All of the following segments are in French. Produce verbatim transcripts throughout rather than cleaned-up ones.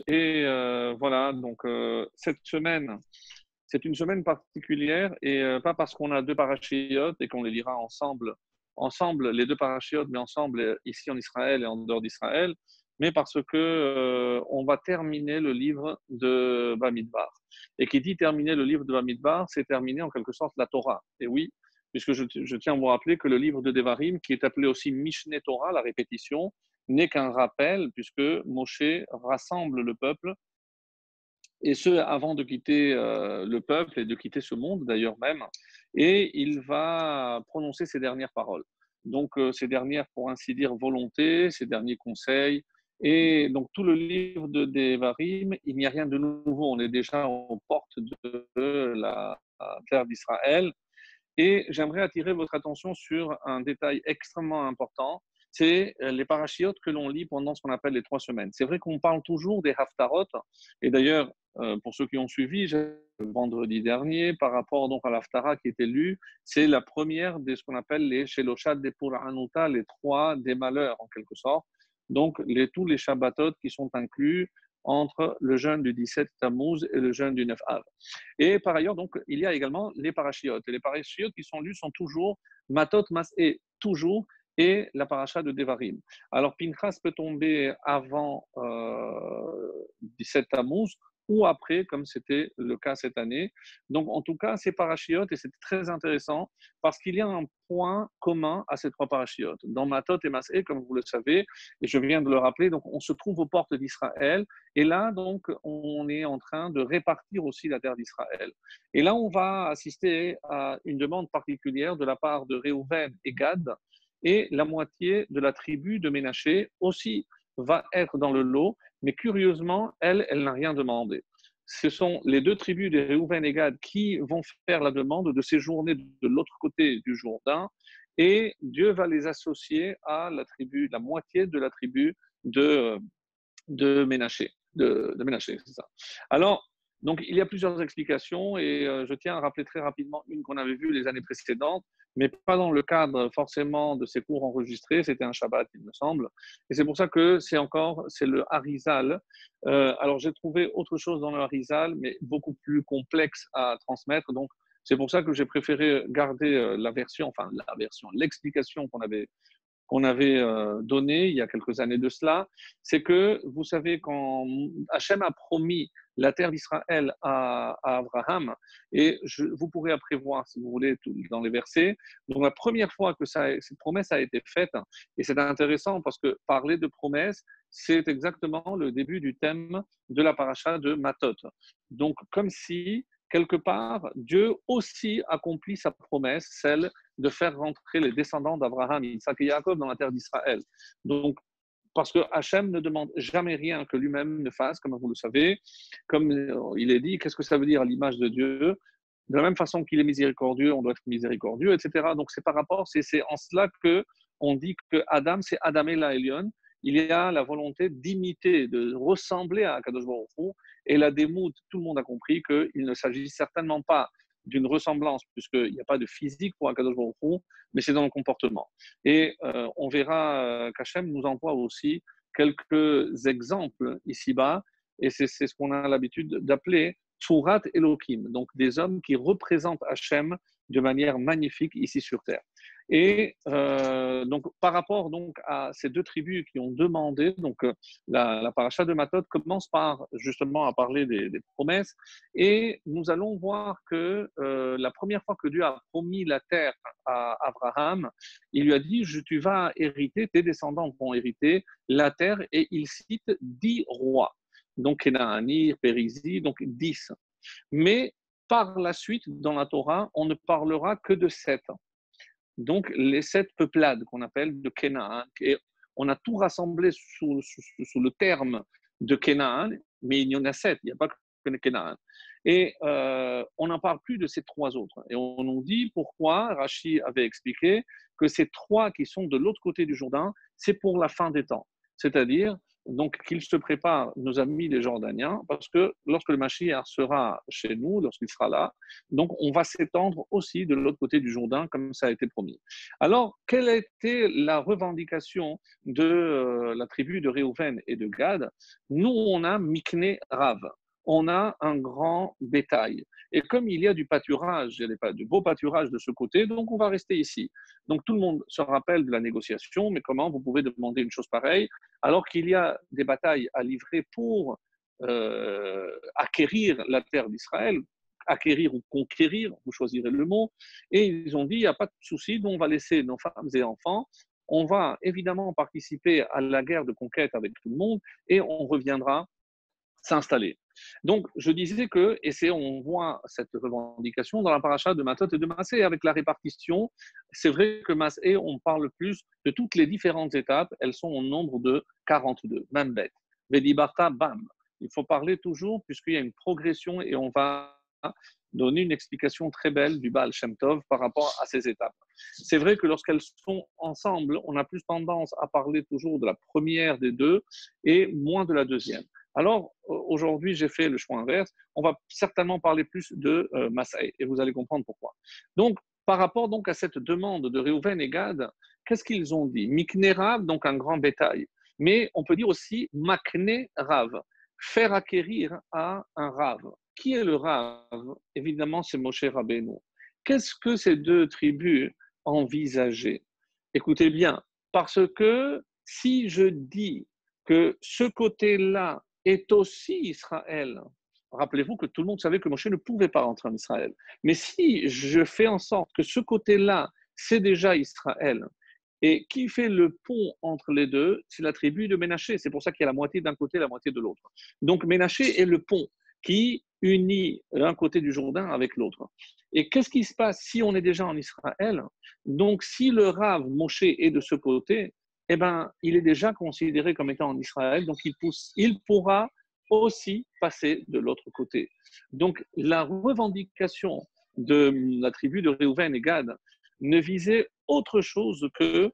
Et euh, voilà, donc euh, cette semaine, c'est une semaine particulière et euh, pas parce qu'on a deux parachiotes et qu'on les lira ensemble, ensemble les deux parachiotes, mais ensemble euh, ici en Israël et en dehors d'Israël, mais parce que euh, on va terminer le livre de Bamidbar. Et qui dit terminer le livre de Bamidbar, c'est terminer en quelque sorte la Torah. Et oui, puisque je, je tiens à vous rappeler que le livre de Devarim, qui est appelé aussi Mishneh Torah, la répétition, n'est qu'un rappel, puisque Moshe rassemble le peuple, et ce, avant de quitter euh, le peuple et de quitter ce monde d'ailleurs même, et il va prononcer ses dernières paroles. Donc, euh, ces dernières, pour ainsi dire, volontés, ses derniers conseils, et donc tout le livre de Devarim, il n'y a rien de nouveau, on est déjà aux portes de la terre d'Israël, et j'aimerais attirer votre attention sur un détail extrêmement important, c'est les parachiotes que l'on lit pendant ce qu'on appelle les trois semaines. C'est vrai qu'on parle toujours des haftarot, et d'ailleurs, euh, pour ceux qui ont suivi, le vendredi dernier, par rapport donc à l'haftara qui était lue, c'est la première de ce qu'on appelle les Sheloshat de Puranuta, les trois des malheurs en quelque sorte. Donc les, tous les Shabbatot qui sont inclus entre le jeûne du dix-sept Tammuz et le jeûne du neuf Av. Et par ailleurs, donc, il y a également les parachiotes. Et les parachiotes qui sont lus sont toujours Matot Mas'é, toujours, et la paracha de Devarim. Alors, Pinchas peut tomber avant euh, dix-sept Tammuz ou après, comme c'était le cas cette année. Donc, en tout cas, ces parachiotes, et c'est très intéressant, parce qu'il y a un point commun à ces trois parachiotes. Dans Matot et Mas'é, comme vous le savez, et je viens de le rappeler, donc on se trouve aux portes d'Israël, et là, donc, on est en train de répartir aussi la terre d'Israël. Et là, on va assister à une demande particulière de la part de Réhouven et Gad, et la moitié de la tribu de Ménaché aussi va être dans le lot, mais curieusement, elle, elle n'a rien demandé. Ce sont les deux tribus de Réhouven et Gad qui vont faire la demande de séjourner de l'autre côté du Jourdain, et Dieu va les associer à la tribu, la moitié de la tribu de, de Ménaché. De, de Ménaché, c'est ça. Alors, donc, il y a plusieurs explications et euh, je tiens à rappeler très rapidement une qu'on avait vue les années précédentes, mais pas dans le cadre forcément de ces cours enregistrés, c'était un Shabbat, il me semble. Et c'est pour ça que c'est encore, c'est le Harizal. Euh, alors, j'ai trouvé autre chose dans le Harizal, mais beaucoup plus complexe à transmettre. Donc, c'est pour ça que j'ai préféré garder la version, enfin, la version, l'explication qu'on avait qu'on avait euh, donné il y a quelques années de cela, c'est que, vous savez, quand Hachem a promis la terre d'Israël à, à Abraham, et je, vous pourrez après voir, si vous voulez, tout, dans les versets, donc la première fois que ça, cette promesse a été faite, et c'est intéressant parce que parler de promesse, c'est exactement le début du thème de la paracha de Matot. Donc, comme si, quelque part, Dieu aussi accomplit sa promesse, celle de faire rentrer les descendants d'Abraham, Isaac et Jacob dans la terre d'Israël. Donc, parce que Hachem ne demande jamais rien que lui-même ne fasse, comme vous le savez. Comme il est dit, qu'est-ce que ça veut dire à l'image de Dieu? De la même façon qu'il est miséricordieux, on doit être miséricordieux, et cetera. Donc, c'est par rapport, c'est, c'est en cela qu'on dit que Adam, c'est Adam et la Elion. Il y a la volonté d'imiter, de ressembler à Akadosh Baruch Hu. Et la démoute, tout le monde a compris qu'il ne s'agit certainement pas d'une ressemblance, puisqu'il n'y a pas de physique pour Akadosh Baruch Hu, mais c'est dans le comportement. Et euh, on verra euh, qu'Hachem nous envoie aussi quelques exemples ici-bas, et c'est, c'est ce qu'on a l'habitude d'appeler Tsurat Elohim, donc des hommes qui représentent Hachem de manière magnifique ici sur terre. Et euh, donc, par rapport donc à ces deux tribus qui ont demandé, donc euh, la, la paracha de Matot commence par justement à parler des, des promesses, et nous allons voir que euh, la première fois que Dieu a promis la terre à Abraham, il lui a dit « Tu vas hériter, tes descendants vont hériter la terre », et il cite dix rois, donc Kénaani, Périsie, donc dix. Mais par la suite, dans la Torah, on ne parlera que de sept. Donc, les sept peuplades qu'on appelle de Canaan. Et on a tout rassemblé sous, sous, sous le terme de Canaan, mais il y en a sept, il n'y a pas que Canaan. Et euh, on n'en parle plus de ces trois autres. Et on nous dit pourquoi, Rashi avait expliqué que ces trois qui sont de l'autre côté du Jourdain, c'est pour la fin des temps. C'est-à-dire donc qu'ils se préparent, nos amis les Jordaniens, parce que lorsque le Mashiach sera chez nous, lorsqu'il sera là, donc on va s'étendre aussi de l'autre côté du Jourdain, comme ça a été promis. Alors, quelle a été la revendication de euh, la tribu de Réhouven et de Gad? Nous, on a Mikné Rav, on a un grand bétail. Et comme il y a du pâturage, il n'y a pas du beau pâturage de ce côté, donc on va rester ici. Donc tout le monde se rappelle de la négociation, mais comment vous pouvez demander une chose pareille alors qu'il y a des batailles à livrer pour euh, acquérir la terre d'Israël, acquérir ou conquérir, vous choisirez le mot, et ils ont dit, il n'y a pas de souci, on va laisser nos femmes et enfants, on va évidemment participer à la guerre de conquête avec tout le monde, et on reviendra s'installer. Donc, je disais que, et c'est, on voit cette revendication dans la paracha de Matot et de Massé, avec la répartition. C'est vrai que Massé, on parle plus de toutes les différentes étapes, elles sont au nombre de quarante-deux, même bête. Vedibarta, bam. Il faut parler toujours, puisqu'il y a une progression, et on va donner une explication très belle du Baal Shem Tov par rapport à ces étapes. C'est vrai que lorsqu'elles sont ensemble, on a plus tendance à parler toujours de la première des deux et moins de la deuxième. Alors, aujourd'hui, j'ai fait le choix inverse. On va certainement parler plus de euh, Massaï, et vous allez comprendre pourquoi. Donc, par rapport donc à cette demande de Réhouven et Gad, qu'est-ce qu'ils ont dit? Mikné Rav, donc un grand bétail. Mais on peut dire aussi Makné Rav, faire acquérir à un Rav. Qui est le Rav? Évidemment, c'est Moshe Rabbeinu. Qu'est-ce que ces deux tribus envisageaient? Écoutez bien, parce que si je dis que ce côté-là est aussi Israël. Rappelez-vous que tout le monde savait que Moshe ne pouvait pas rentrer en Israël. Mais si je fais en sorte que ce côté-là, c'est déjà Israël, et qui fait le pont entre les deux, c'est la tribu de Ménaché. C'est pour ça qu'il y a la moitié d'un côté et la moitié de l'autre. Donc Ménaché est le pont qui unit l'un côté du Jourdain avec l'autre. Et qu'est-ce qui se passe si on est déjà en Israël? Donc si le Rav Moshe est de ce côté, eh ben, il est déjà considéré comme étant en Israël, donc il, pousse, il pourra aussi passer de l'autre côté. Donc la revendication de la tribu de Réhouven et Gad ne visait autre chose que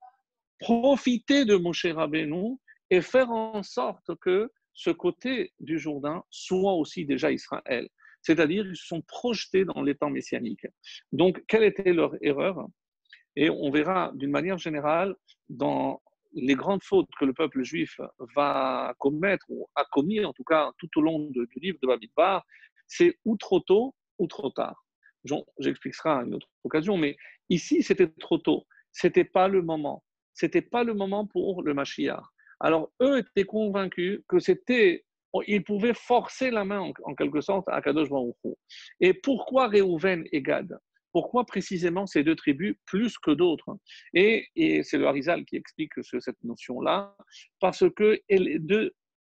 profiter de Moshe Rabbeinu et faire en sorte que ce côté du Jourdain soit aussi déjà Israël. C'est-à-dire, ils se sont projetés dans les temps messianiques. Donc, quelle était leur erreur? Et on verra d'une manière générale dans les grandes fautes que le peuple juif va commettre, ou a commis en tout cas tout au long de, du livre de Bamidbar, c'est ou trop tôt ou trop tard. J'expliquerai à une autre occasion, mais ici c'était trop tôt, c'était pas le moment, c'était pas le moment pour le Mashiach. Alors eux étaient convaincus que c'était, ils pouvaient forcer la main en, en quelque sorte à Kadosh Baruch Hu. Et pourquoi Réhouven et Gad? Pourquoi précisément ces deux tribus plus que d'autres? Et, et c'est le Harizal qui explique ce, cette notion-là, parce que les deux,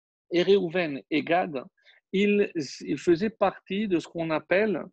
Réhouven et Gad, ils, ils faisaient partie de ce qu'on appelle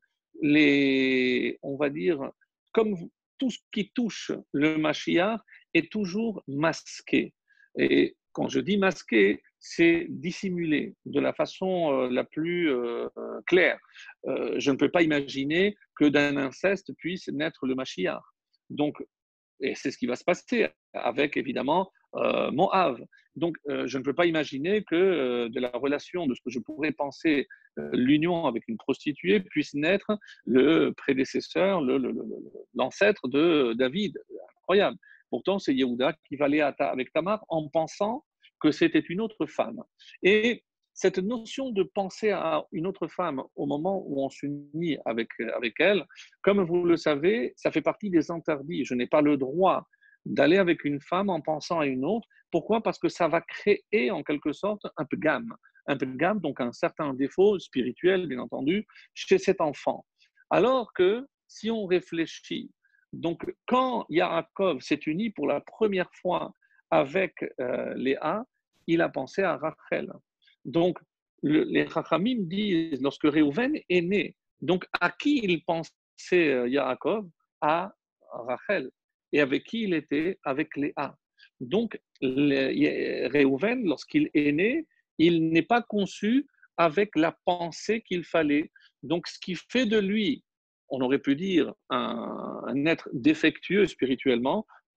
les, on va dire, comme tout ce qui touche le Mashiach est toujours masqué. Et quand je dis masqué, c'est dissimulé de la façon euh, la plus euh, claire. Euh, je ne peux pas imaginer que d'un inceste puisse naître le Mashiach. Donc, et c'est ce qui va se passer avec, évidemment, euh, Moab. Donc, euh, je ne peux pas imaginer que euh, de la relation, de ce que je pourrais penser, euh, l'union avec une prostituée puisse naître le prédécesseur, le, le, le, l'ancêtre de David. Incroyable. Pourtant, c'est Yehuda qui va aller avec Tamar en pensant que c'était une autre femme. Et cette notion de penser à une autre femme au moment où on s'unit avec, avec elle, comme vous le savez, ça fait partie des interdits. Je n'ai pas le droit d'aller avec une femme en pensant à une autre. Pourquoi? Parce que ça va créer en quelque sorte un peu gamme. Un peu de gamme, donc un certain défaut spirituel, bien entendu, chez cet enfant. Alors que si on réfléchit, donc quand Yaakov s'est uni pour la première fois avec euh, Léa, il a pensé à Rachel. Donc, le, les Chachamim disent, lorsque Réhouven est né, donc à qui il pensait euh, Yaakov? À Rachel. Et avec qui il était? Avec Léa. Donc, Réhouven, lorsqu'il est né, il n'est pas conçu avec la pensée qu'il fallait. Donc, ce qui fait de lui, on aurait pu dire, un, un être défectueux spirituellement,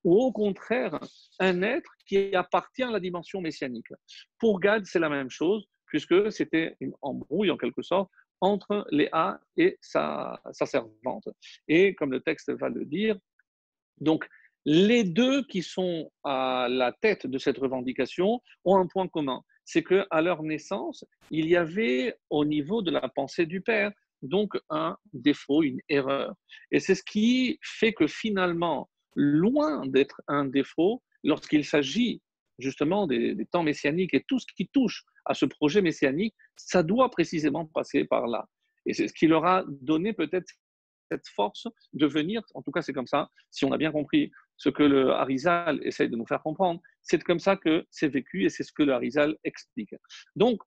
ou au contraire un être qui appartient à la dimension messianique. Pour Gad, c'est la même chose, puisque c'était une embrouille en quelque sorte entre Léa et sa, sa servante. Et comme le texte va le dire, donc les deux qui sont à la tête de cette revendication ont un point commun, c'est qu'à leur naissance, il y avait au niveau de la pensée du père donc un défaut, une erreur. Et c'est ce qui fait que finalement, loin d'être un défaut, lorsqu'il s'agit justement des, des temps messianiques et tout ce qui touche à ce projet messianique, ça doit précisément passer par là. Et c'est ce qui leur a donné peut-être cette force de venir, en tout cas c'est comme ça, si on a bien compris ce que le Harizal essaye de nous faire comprendre, c'est comme ça que c'est vécu et c'est ce que le Harizal explique. Donc,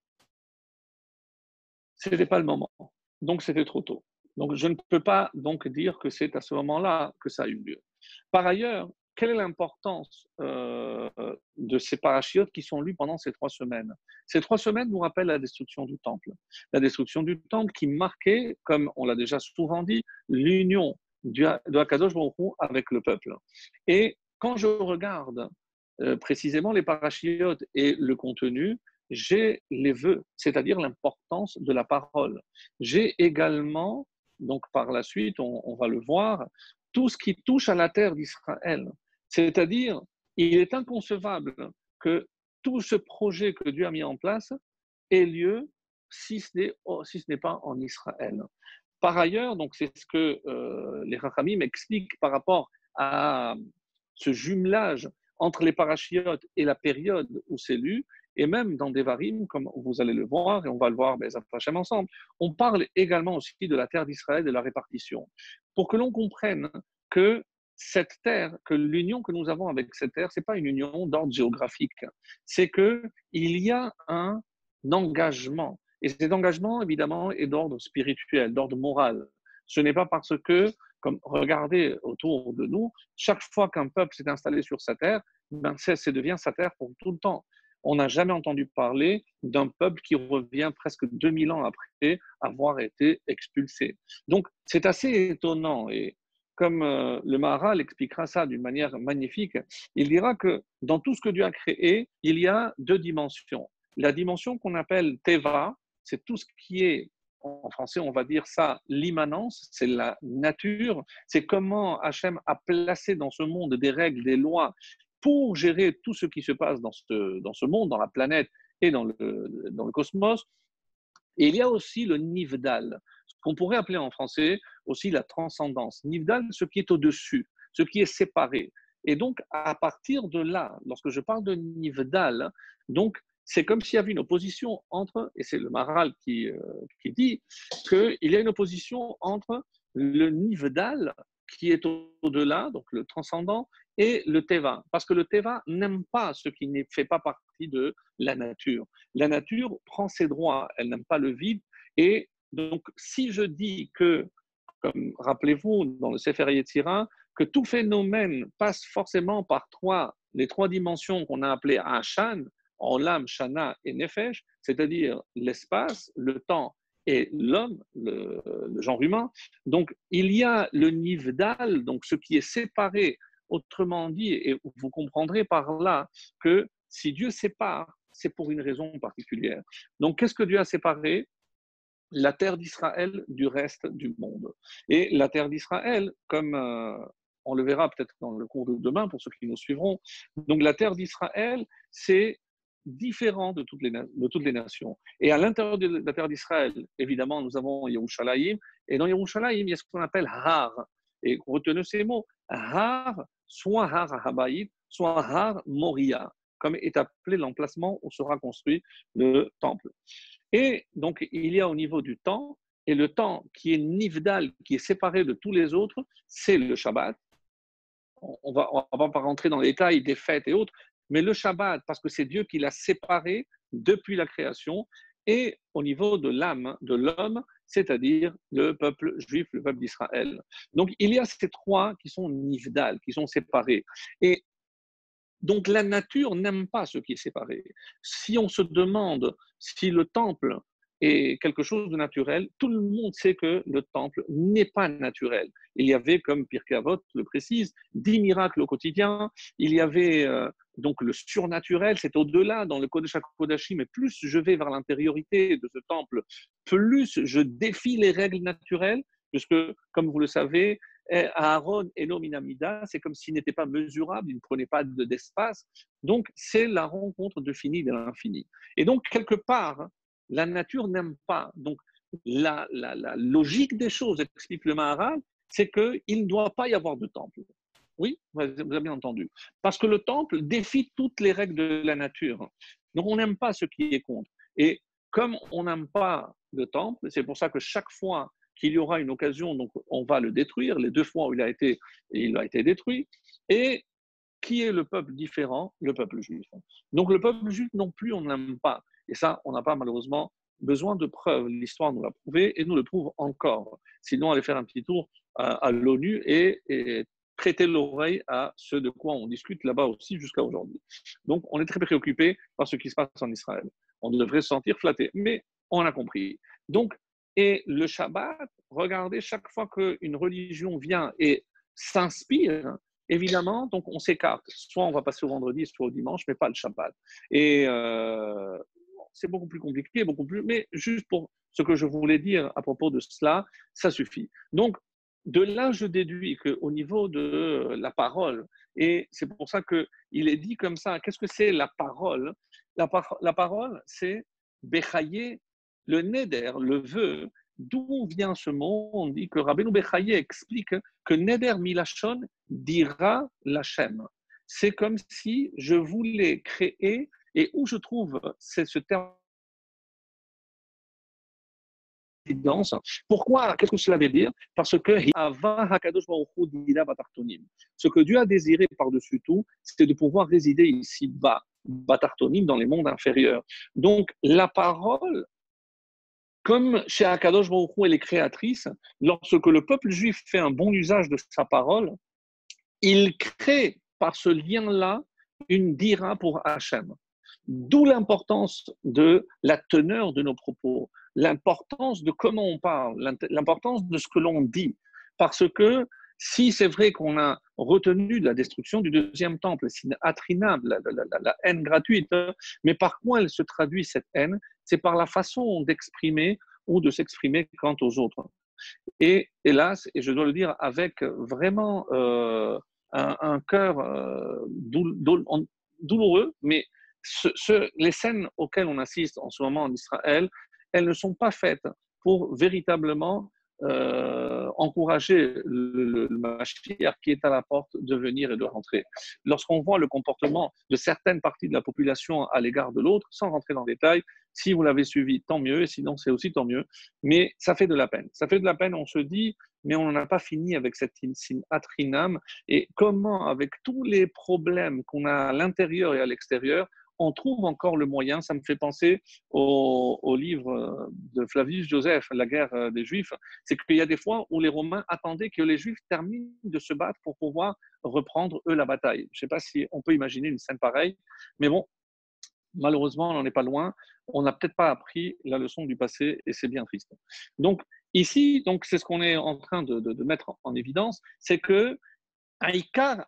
ce n'était pas le moment, donc c'était trop tôt. Donc je ne peux pas donc dire que c'est à ce moment-là que ça a eu lieu. Par ailleurs, quelle est l'importance euh, de ces parachiotes qui sont lus pendant ces trois semaines? Ces trois semaines nous rappellent la destruction du temple. La destruction du temple qui marquait, comme on l'a déjà souvent dit, l'union de Akadosh Baruch Hu avec le peuple. Et quand je regarde euh, précisément les parachiotes et le contenu, j'ai les vœux, c'est-à-dire l'importance de la parole. J'ai également, donc par la suite, on, on va le voir, tout ce qui touche à la terre d'Israël. C'est-à-dire, il est inconcevable que tout ce projet que Dieu a mis en place ait lieu si ce n'est, si ce n'est pas en Israël. Par ailleurs, donc c'est ce que euh, les Rachamim expliquent par rapport à ce jumelage entre les parachiotes et la période où c'est lu, et même dans Devarim, comme vous allez le voir, et on va le voir ben, ensemble, on parle également aussi de la terre d'Israël et de la répartition. Pour que l'on comprenne que cette terre, que l'union que nous avons avec cette terre, ce n'est pas une union d'ordre géographique, c'est qu'il y a un engagement. Et cet engagement, évidemment, est d'ordre spirituel, d'ordre moral. Ce n'est pas parce que, comme regardez autour de nous, chaque fois qu'un peuple s'est installé sur sa terre, ben, ça devient sa terre pour tout le temps. On n'a jamais entendu parler d'un peuple qui revient presque deux mille ans après avoir été expulsé. Donc, c'est assez étonnant. Et comme euh, le Maharal expliquera ça d'une manière magnifique, il dira que dans tout ce que Dieu a créé, il y a deux dimensions. La dimension qu'on appelle Teva, c'est tout ce qui est, en français, on va dire ça, l'immanence, c'est la nature, c'est comment Hachem a placé dans ce monde des règles, des lois pour gérer tout ce qui se passe dans ce, dans ce monde, dans la planète et dans le, dans le cosmos. Et il y a aussi le Nivdal, ce qu'on pourrait appeler en français aussi la transcendance. Nivdal, ce qui est au-dessus, ce qui est séparé. Et donc, à partir de là, lorsque je parle de Nivdal, donc, c'est comme s'il y avait une opposition entre, et c'est le Maharal qui, euh, qui dit qu'il y a une opposition entre le Nivdal, qui est au-delà, donc le transcendant, et le Teva. Parce que le Teva n'aime pas ce qui ne fait pas partie de la nature. La nature prend ses droits, elle n'aime pas le vide. Et donc, si je dis que, comme rappelez-vous, dans le Sefer Yetzira, que tout phénomène passe forcément par trois, les trois dimensions qu'on a appelées Ashan, Olam, Shana et Nefesh, c'est-à-dire l'espace, le temps et l'homme, le, le genre humain. Donc, il y a le Nivdal, donc ce qui est séparé. Autrement dit, et vous comprendrez par là que si Dieu sépare, c'est pour une raison particulière. Donc, qu'est-ce que Dieu a séparé? La terre d'Israël du reste du monde. Et la terre d'Israël, comme euh, on le verra peut-être dans le cours de demain pour ceux qui nous suivront, donc la terre d'Israël, c'est différent de toutes, les, de toutes les nations. Et à l'intérieur de la terre d'Israël, évidemment, nous avons Yerushalayim, et dans Yerushalayim, il y a ce qu'on appelle Har. Et retenez ces mots, Har, soit Har Habaït, soit Har Moria, comme est appelé l'emplacement où sera construit le temple. Et donc, il y a au niveau du temps, et le temps qui est Nivdal, qui est séparé de tous les autres, c'est le Shabbat. On ne va, on va pas rentrer dans les détails des fêtes et autres, mais le Shabbat, parce que c'est Dieu qui l'a séparé depuis la création, et au niveau de l'âme, de l'homme, c'est-à-dire le peuple juif, le peuple d'Israël. Donc, il y a ces trois qui sont Nivdal, qui sont séparés. Et donc, la nature n'aime pas ce qui est séparé. Si on se demande si le temple est quelque chose de naturel, tout le monde sait que le temple n'est pas naturel. Il y avait, comme Pirkei Avot le précise, dix miracles au quotidien. Il y avait euh, donc le surnaturel, c'est au-delà dans le Kodesh HaKodashim, mais plus je vais vers l'intériorité de ce temple, plus je défie les règles naturelles, puisque, comme vous le savez, Aaron et Nominamida, c'est comme s'il n'était pas mesurable, il ne prenait pas de- d'espace. Donc, c'est la rencontre de fini et de l'infini. Et donc, quelque part, la nature n'aime pas. Donc, la, la, la logique des choses, explique le Maharal, c'est qu'il ne doit pas y avoir de temple. Oui, vous avez bien entendu. Parce que le temple défie toutes les règles de la nature. Donc, on n'aime pas ce qui est contre. Et comme on n'aime pas le temple, c'est pour ça que chaque fois qu'il y aura une occasion, donc on va le détruire, les deux fois où il a été, il a été détruit. Et qui est le peuple différent? Le peuple juif. Donc le peuple juif non plus, on ne l'aime pas. Et ça, on n'a pas malheureusement besoin de preuves. L'histoire nous l'a prouvé et nous le prouve encore. Sinon, allez faire un petit tour à, à l'ONU et, et prêter l'oreille à ce de quoi on discute là-bas aussi jusqu'à aujourd'hui. Donc, on est très préoccupé par ce qui se passe en Israël. On devrait se sentir flatté, mais on a compris. Donc, et le Shabbat, regardez, chaque fois qu'une religion vient et s'inspire, évidemment, donc on s'écarte. Soit on va passer au vendredi, soit au dimanche, mais pas le Shabbat. Et euh, c'est beaucoup plus compliqué, beaucoup plus. Mais juste pour ce que je voulais dire à propos de cela, ça suffit. Donc, de là, je déduis qu'au niveau de la parole, et c'est pour ça qu'il est dit comme ça, qu'est-ce que c'est la parole? La, par- la parole, c'est Bechaye, le Neder, le vœu. D'où vient ce mot? On dit que Rabbeinu Bechaye explique que Neder Milachon dira l'Hachem. C'est comme si je voulais créer, et où je trouve c'est ce terme d'évidence. Pourquoi? Qu'est-ce que cela veut dire? Parce que ce que Dieu a désiré par-dessus tout, c'était de pouvoir résider ici bas, Batartonim, dans les mondes inférieurs. Donc, la parole, comme chez Akadosh Baruch Hu, elle est créatrice, lorsque le peuple juif fait un bon usage de sa parole, il crée par ce lien-là une dira pour Hachem. D'où l'importance de la teneur de nos propos, l'importance de comment on parle, l'importance de ce que l'on dit. Parce que si c'est vrai qu'on a retenu la destruction du deuxième temple, c'est attrinable, la, la, la, la haine gratuite, mais par quoi elle se traduit cette haine? C'est par la façon d'exprimer ou de s'exprimer quant aux autres. Et hélas, et je dois le dire avec vraiment euh, un, un cœur euh, doul, doul, douloureux, mais ce, ce, les scènes auxquelles on assiste en ce moment en Israël, elles ne sont pas faites pour véritablement euh, encourager le, le, le Mashiach qui est à la porte de venir et de rentrer. Lorsqu'on voit le comportement de certaines parties de la population à l'égard de l'autre, sans rentrer dans le détail, si vous l'avez suivi, tant mieux, et sinon c'est aussi tant mieux, mais ça fait de la peine. Ça fait de la peine, on se dit, mais on n'en a pas fini avec cette atrinam, et comment, avec tous les problèmes qu'on a à l'intérieur et à l'extérieur, on trouve encore le moyen. Ça me fait penser au, au livre de Flavius Joseph, La guerre des Juifs. C'est qu'il y a des fois où les Romains attendaient que les Juifs terminent de se battre pour pouvoir reprendre, eux, la bataille. Je ne sais pas si on peut imaginer une scène pareille, mais bon, malheureusement, on n'en est pas loin. On n'a peut-être pas appris la leçon du passé et c'est bien triste. Donc, ici, donc, c'est ce qu'on est en train de, de, de mettre en, en évidence, c'est que Aïkar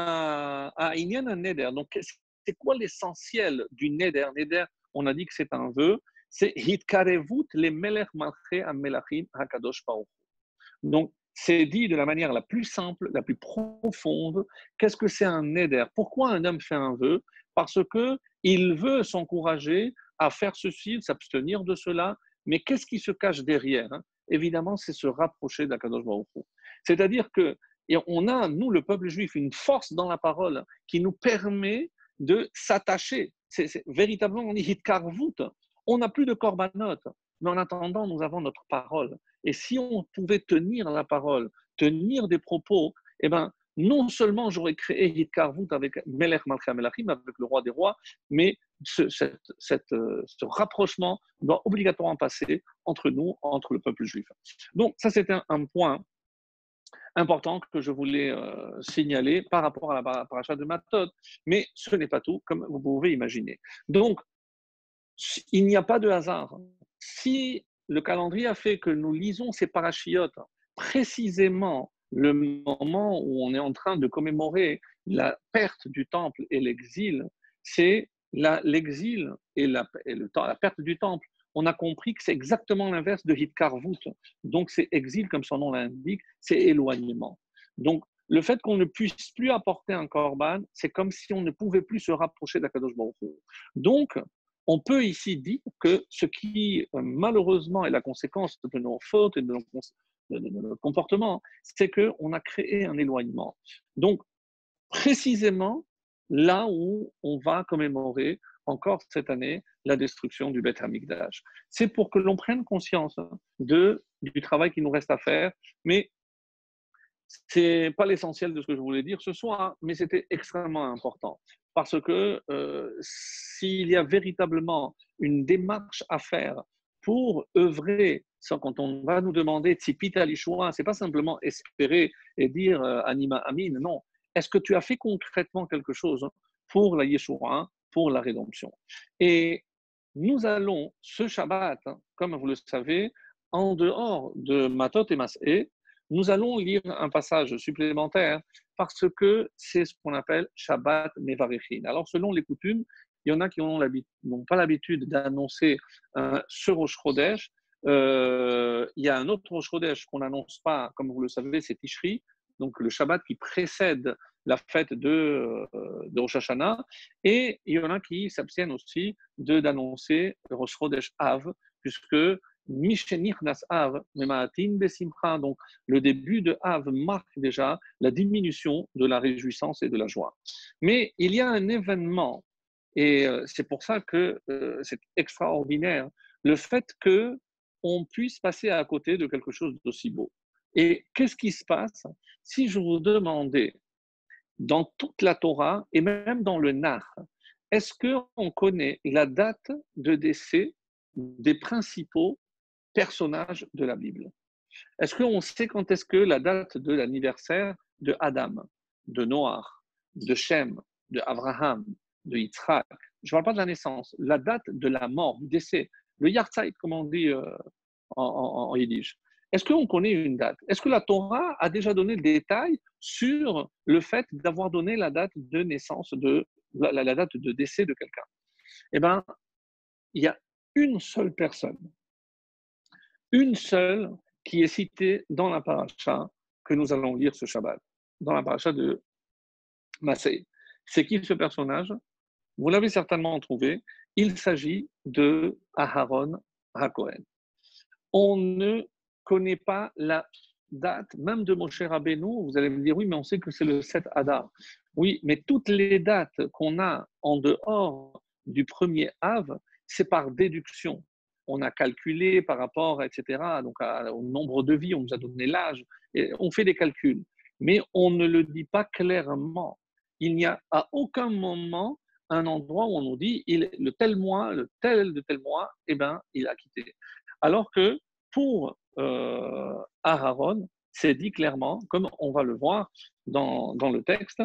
a Inyan Neder. Donc, c'est quoi l'essentiel du Neder? Neder, on a dit que c'est un vœu, c'est Hitkarevut le Melech Malche Amelachim Hakadosh Baruch. Donc, c'est dit de la manière la plus simple, la plus profonde. Qu'est-ce que c'est un Neder? Pourquoi un homme fait un vœu? Parce qu'il veut s'encourager à faire ceci, s'abstenir de cela. Mais qu'est-ce qui se cache derrière? Évidemment, c'est se rapprocher d'Akadosh Baruch Hu. C'est-à-dire que et on a, nous, le peuple juif, une force dans la parole qui nous permet de s'attacher. C'est, c'est, véritablement, on dit hitkarvut. On n'a plus de korbanot, mais en attendant, nous avons notre parole. Et si on pouvait tenir la parole, tenir des propos, eh ben, non seulement j'aurais créé hitkarvut avec Melech Malchei Melachim, avec le roi des rois, mais ce, cette, cette, ce rapprochement doit obligatoirement passer entre nous, entre le peuple juif. Donc, ça, c'est un, un point important que je voulais euh, signaler par rapport à la paracha de Matot. Mais ce n'est pas tout, comme vous pouvez imaginer. Donc, il n'y a pas de hasard. si le calendrier a fait que nous lisons ces parachiotes précisément le moment où on est en train de commémorer la perte du temple et l'exil, c'est la, l'exil et, la, et le, la perte du temple. On a compris que c'est exactement l'inverse de Hitkarvut. Donc, c'est exil, comme son nom l'indique, c'est éloignement. Donc, le fait qu'on ne puisse plus apporter un korban, c'est comme si on ne pouvait plus se rapprocher d'Akadosh Baruch Hu. Donc, on peut ici dire que ce qui, malheureusement, est la conséquence de nos fautes et de nos, de, de, de nos comportements, c'est qu'on a créé un éloignement. Donc, précisément là où on va commémorer encore cette année la destruction du Beth Hamikdash. C'est pour que l'on prenne conscience de, du travail qui nous reste à faire, mais ce n'est pas l'essentiel de ce que je voulais dire ce soir, mais c'était extrêmement important. Parce que euh, s'il y a véritablement une démarche à faire pour œuvrer, sans, quand on va nous demander Tzipita Lishua, ce n'est pas simplement espérer et dire euh, Anima Amin, non. Est-ce que tu as fait concrètement quelque chose pour la Yeshua, pour la rédemption? Et nous allons, ce Shabbat, comme vous le savez, en dehors de Matot et Mas'é, nous allons lire un passage supplémentaire parce que c'est ce qu'on appelle Shabbat Mevarechin. Alors, selon les coutumes, il y en a qui n'ont pas l'habitude d'annoncer euh, ce Rosh Chodesh. Euh, il y a un autre Rosh Chodesh qu'on n'annonce pas, comme vous le savez, c'est Tishri, donc le Shabbat qui précède la fête de, euh, de Rosh Hashanah. Et il y en a qui s'abstiennent aussi de, d'annoncer Rosh Chodesh Av, puisque Av, donc le début de Av marque déjà la diminution de la réjouissance et de la joie. Mais il y a un événement, et c'est pour ça que euh, c'est extraordinaire, le fait qu'on puisse passer à côté de quelque chose d'aussi beau. Et qu'est-ce qui se passe si je vous demandais, dans toute la Torah et même dans le Nar, est-ce qu'on connaît la date de décès des principaux personnages de la Bible? Est-ce qu'on sait quand est-ce que la date de l'anniversaire de Adam, de Noach, de Shem, de Abraham, de Yitzhak, je ne parle pas de la naissance, la date de la mort, du décès, le Yartzeit, comme on dit euh, en, en, en yiddish. Est-ce qu'on connaît une date? Est-ce que la Torah a déjà donné le détail sur le fait d'avoir donné la date de naissance, de, la, la date de décès de quelqu'un? Eh bien, il y a une seule personne une seule qui est citée dans la paracha que nous allons lire ce Shabbat, dans la paracha de Massé. C'est qui ce personnage? Vous l'avez certainement trouvé. Il s'agit de Aharon HaKohen. On ne connaît pas la date, même de Moshe Rabbeinu. Vous allez me dire, oui, mais on sait que c'est le sept Adar. Oui, mais toutes les dates qu'on a en dehors du premier Av, c'est par déduction. On a calculé par rapport, et cetera, donc à, au nombre de vies, on nous a donné l'âge, et on fait des calculs. Mais on ne le dit pas clairement. Il n'y a à aucun moment un endroit où on nous dit il, le tel mois, le tel de tel mois, eh ben, il a quitté. Alors que pour euh, Aharon, c'est dit clairement, comme on va le voir dans, dans le texte.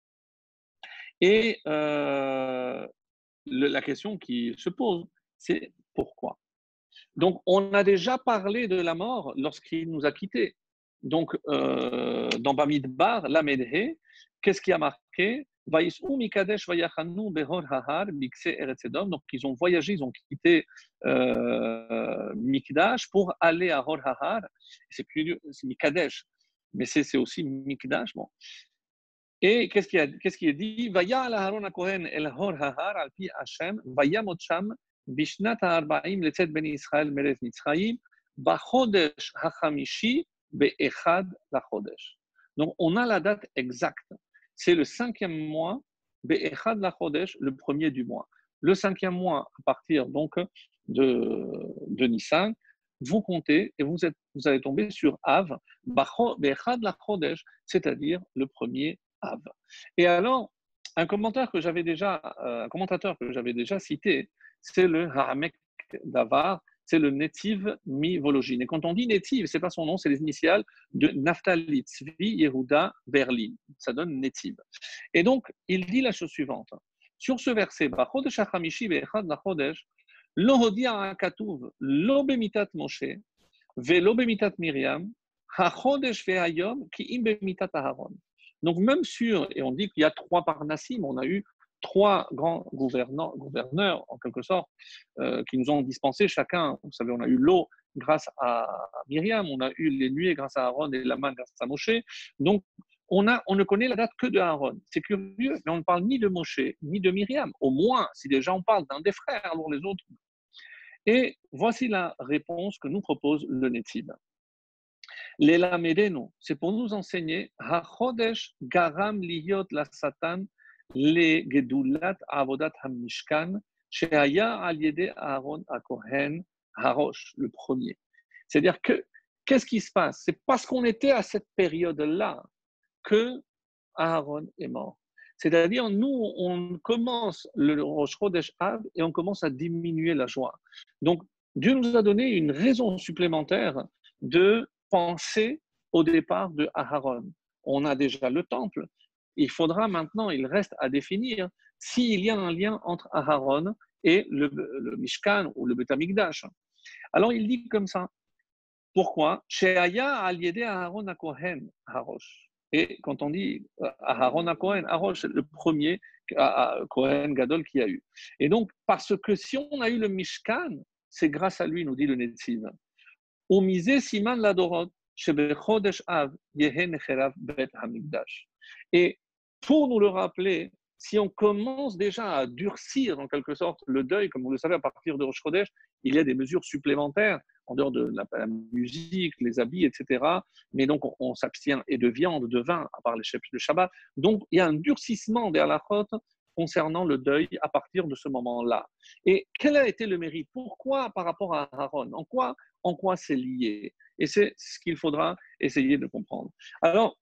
Et euh, le, la question qui se pose, c'est pourquoi? Donc, on a déjà parlé de la mort lorsqu'il nous a quittés. Donc, euh, dans Bamidbar, la Medhe, qu'est-ce qui a marqué? Donc, ils ont voyagé, ils ont quitté euh, Mikdash pour aller à Hor Hahar. C'est plus c'est Mikadesh, mais c'est, c'est aussi Mikdash. Bon. Et qu'est-ce qui, a, qu'est-ce qui est dit? Vaya al Aharon HaKohen el Hor Hahar al pi Hashem, vayamot sham בשנת הארבעים לצאת בני ישראל מארץ מצרים, בחודש החמישי באחד לחודש. Donc, on a la date exacte. C'est le cinquième mois, באחד לחודש, le premier du mois. Le cinquième mois, à partir donc de, de Nissan, vous comptez et vous, êtes, vous allez tomber sur Av, באחד לחודש, c'est-à-dire le premier Av. Et alors, un commentaire que j'avais déjà, un commentateur que j'avais déjà cité, c'est le Haramek Davar, c'est le Netiv Mi Vologine. Et quand on dit Netiv, ce n'est pas son nom, c'est les initiales de Naftali Tzvi Yehuda Berlin. Ça donne Netiv. Et donc, il dit la chose suivante. Sur ce verset, Lo hodia hakatuv, lo bemitat Moshe, velo bemitat Miriam, hachodesh ve'ayom ki im bemitat Aaron. Donc même sur, et on dit qu'il y a trois parnassim, on a eu trois grands gouverneurs, gouverneurs en quelque sorte, euh, qui nous ont dispensé chacun. Vous savez, on a eu l'eau grâce à Myriam, on a eu les nuées grâce à Aaron et la main grâce à Moshe. Donc, on, a, on ne connaît la date que de Aaron. C'est curieux, mais on ne parle ni de Moshe, ni de Myriam. Au moins, si déjà on parle d'un des frères, alors les autres. Et voici la réponse que nous propose le Netib. L'Elamedenu, c'est pour nous enseigner HaChodesh Garam Liyot la Satan le Gedulat Avodat HaMishkan Sheaya Al Yede Aaron HaKohen Harosh, le premier. C'est-à-dire que, qu'est-ce qui se passe? C'est parce qu'on était à cette période-là que Aaron est mort. C'est-à-dire, nous, on commence le Rosh Chodesh Av et on commence à diminuer la joie. Donc, Dieu nous a donné une raison supplémentaire de penser au départ de Aaron. On a déjà le temple. Il faudra maintenant, il reste à définir s'il y a un lien entre Aaron et le, le Mishkan ou le Beth Amikdash. Alors, il dit comme ça. Pourquoi? Sheaya al yede Aaron HaKohen Harosh. Et quand on dit Aaron HaKohen Harosh, c'est le premier Kohen Gadol qu'il y a eu. Et donc, parce que si on a eu le Mishkan, c'est grâce à lui, nous dit le Netziv. Umize siman ladorot shebechodesh av yehen cherav bet hamikdash. Et pour nous le rappeler, si on commence déjà à durcir en quelque sorte le deuil, comme vous le savez, à partir de Rosh Chodesh, il y a des mesures supplémentaires en dehors de la, la musique, les habits, et cetera. Mais donc, on, on s'abstient et de viande, de vin, à part les le Shabbat. Donc, il y a un durcissement des halakhot concernant le deuil à partir de ce moment-là. Et quel a été le mérite? Pourquoi par rapport à Aaron? En quoi, en quoi c'est lié? Et c'est ce qu'il faudra essayer de comprendre. Alors,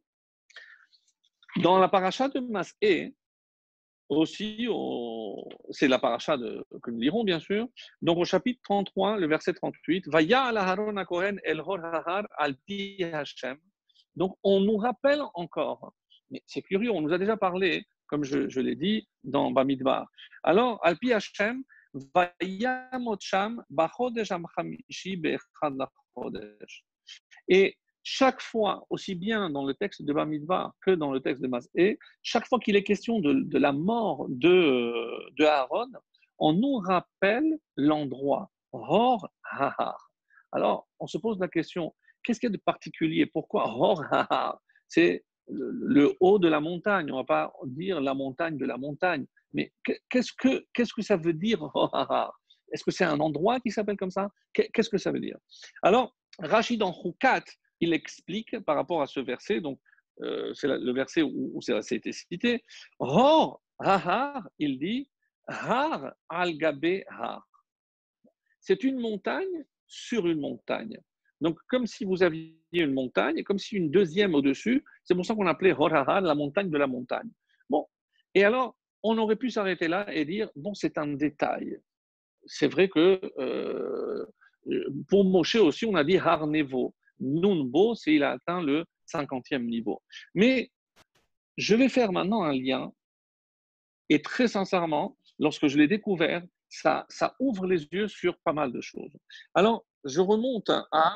dans la paracha de Mas'é, aussi, au... c'est la paracha de... que nous lirons bien sûr. Donc au chapitre trente-trois, le verset trente-huit, Vaya ala Haron HaKohen el hor hahar al pi Hashem. Donc on nous rappelle encore, mais c'est curieux, on nous a déjà parlé, comme je, je l'ai dit, dans Bamidbar. Alors, al pi Hashem, Vaya motcham bachodesh amchamishi be'echad lachodesh. Et chaque fois, aussi bien dans le texte de Bamidbar que dans le texte de Mas'é, chaque fois qu'il est question de, de la mort de, de Aaron, on nous rappelle l'endroit, Hor Hahar. Alors, on se pose la question, qu'est-ce qu'il y a de particulier? Pourquoi Hor Hahar? C'est le, le haut de la montagne, on ne va pas dire la montagne de la montagne, mais qu'est-ce que, qu'est-ce que ça veut dire Hor Hahar? Est-ce que c'est un endroit qui s'appelle comme ça? Qu'est-ce que ça veut dire? Alors, Rachid dans Choukat, il explique par rapport à ce verset, donc euh, c'est le verset où, où ça a été cité, Hor Hahar, il dit, Har al Gabe Har. C'est une montagne sur une montagne. Donc, comme si vous aviez une montagne, comme si une deuxième au-dessus, c'est pour ça qu'on appelait Hor Hahar la montagne de la montagne. Bon, et alors, on aurait pu s'arrêter là et dire, bon, c'est un détail. C'est vrai que euh, pour Moshe aussi, on a dit Har Nevo. Nunbo, c'est il a atteint le cinquantième niveau. Mais je vais faire maintenant un lien, et très sincèrement, lorsque je l'ai découvert, ça, ça ouvre les yeux sur pas mal de choses. Alors, je remonte à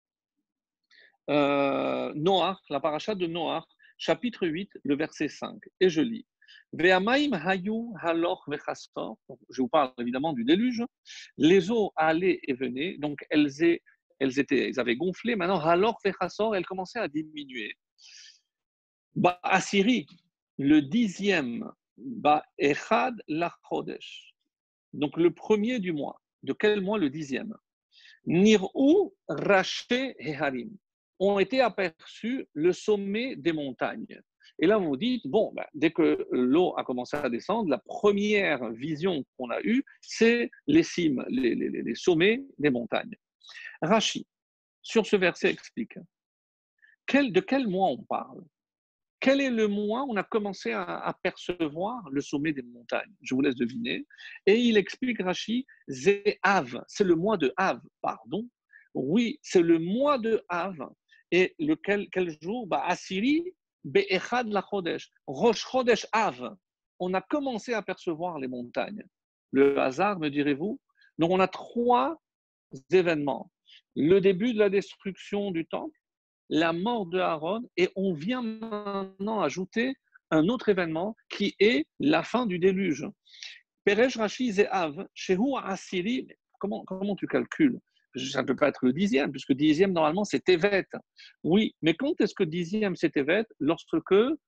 euh, Noach, la paracha de Noach, chapitre huit, le verset cinq, et je lis. Ve'amaim hayu haloch vechastor. Je vous parle évidemment du déluge. Les eaux allaient et venaient, donc elles étaient Elles, étaient, elles avaient gonflé. Maintenant, alors Fechassor, elles commençaient à diminuer. Ba Assyrie, le dixième, Ba Echad Lachodesh. Donc le premier du mois. De quel mois? Le dixième. Nir'u Raché Heharim. Ont été aperçus le sommet des montagnes. Et là, vous vous dites, bon, ben, dès que l'eau a commencé à descendre, la première vision qu'on a eue, c'est les cimes, les, les, les sommets des montagnes. Rachi, sur ce verset, explique quel, de quel mois on parle. Quel est le mois où on a commencé à apercevoir le sommet des montagnes? Je vous laisse deviner. Et il explique, Rachi, Zéav, c'est le mois de Av, pardon. Oui, c'est le mois de Av. Et lequel, quel jour? Bah, Assyrie, Be'echad la Chodesh, Rosh Chodesh Av. On a commencé à apercevoir les montagnes. Le hasard, me direz-vous? Donc, on a trois événements. Le début de la destruction du temple, la mort de Aaron, et on vient maintenant ajouter un autre événement qui est la fin du déluge. Peresh Rashi Zehav, Shehu Asiri, comment, comment tu calcules? Ça ne peut pas être le dixième, puisque dixième, normalement, c'est Tevet. Oui, mais quand est-ce que dixième, c'est Tevet? Lorsque,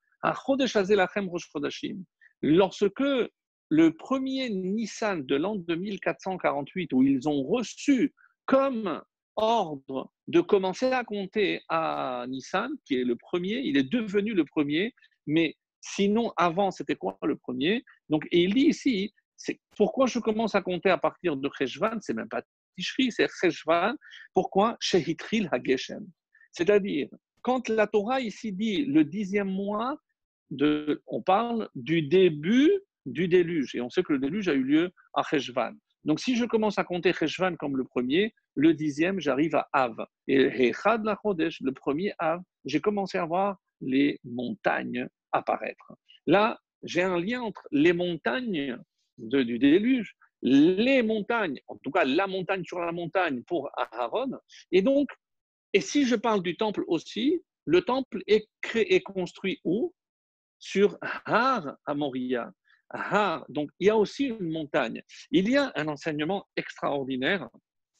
lorsque le premier Nissan de l'an deux mille quatre cent quarante-huit, où ils ont reçu comme ordre de commencer à compter à Nissan, qui est le premier, il est devenu le premier, mais sinon, avant, c'était quoi le premier? Donc, et il dit ici, c'est pourquoi je commence à compter à partir de Cheshvan, c'est même pas Tishri, c'est Cheshvan. Pourquoi? Shehitril Hageshem. C'est-à-dire, quand la Torah ici dit le dixième mois, de, on parle du début du déluge. Et on sait que le déluge a eu lieu à Cheshvan. Donc, si je commence à compter Cheshvan comme le premier, le dixième, j'arrive à Av. Et Echad la Chodesh, le premier Av, j'ai commencé à voir les montagnes apparaître. Là, j'ai un lien entre les montagnes de, du déluge, les montagnes, en tout cas la montagne sur la montagne pour Aaron. Et donc, et si je parle du temple aussi, le temple est, créé, est construit où? Sur Har à Moria. Har, donc il y a aussi une montagne. Il y a un enseignement extraordinaire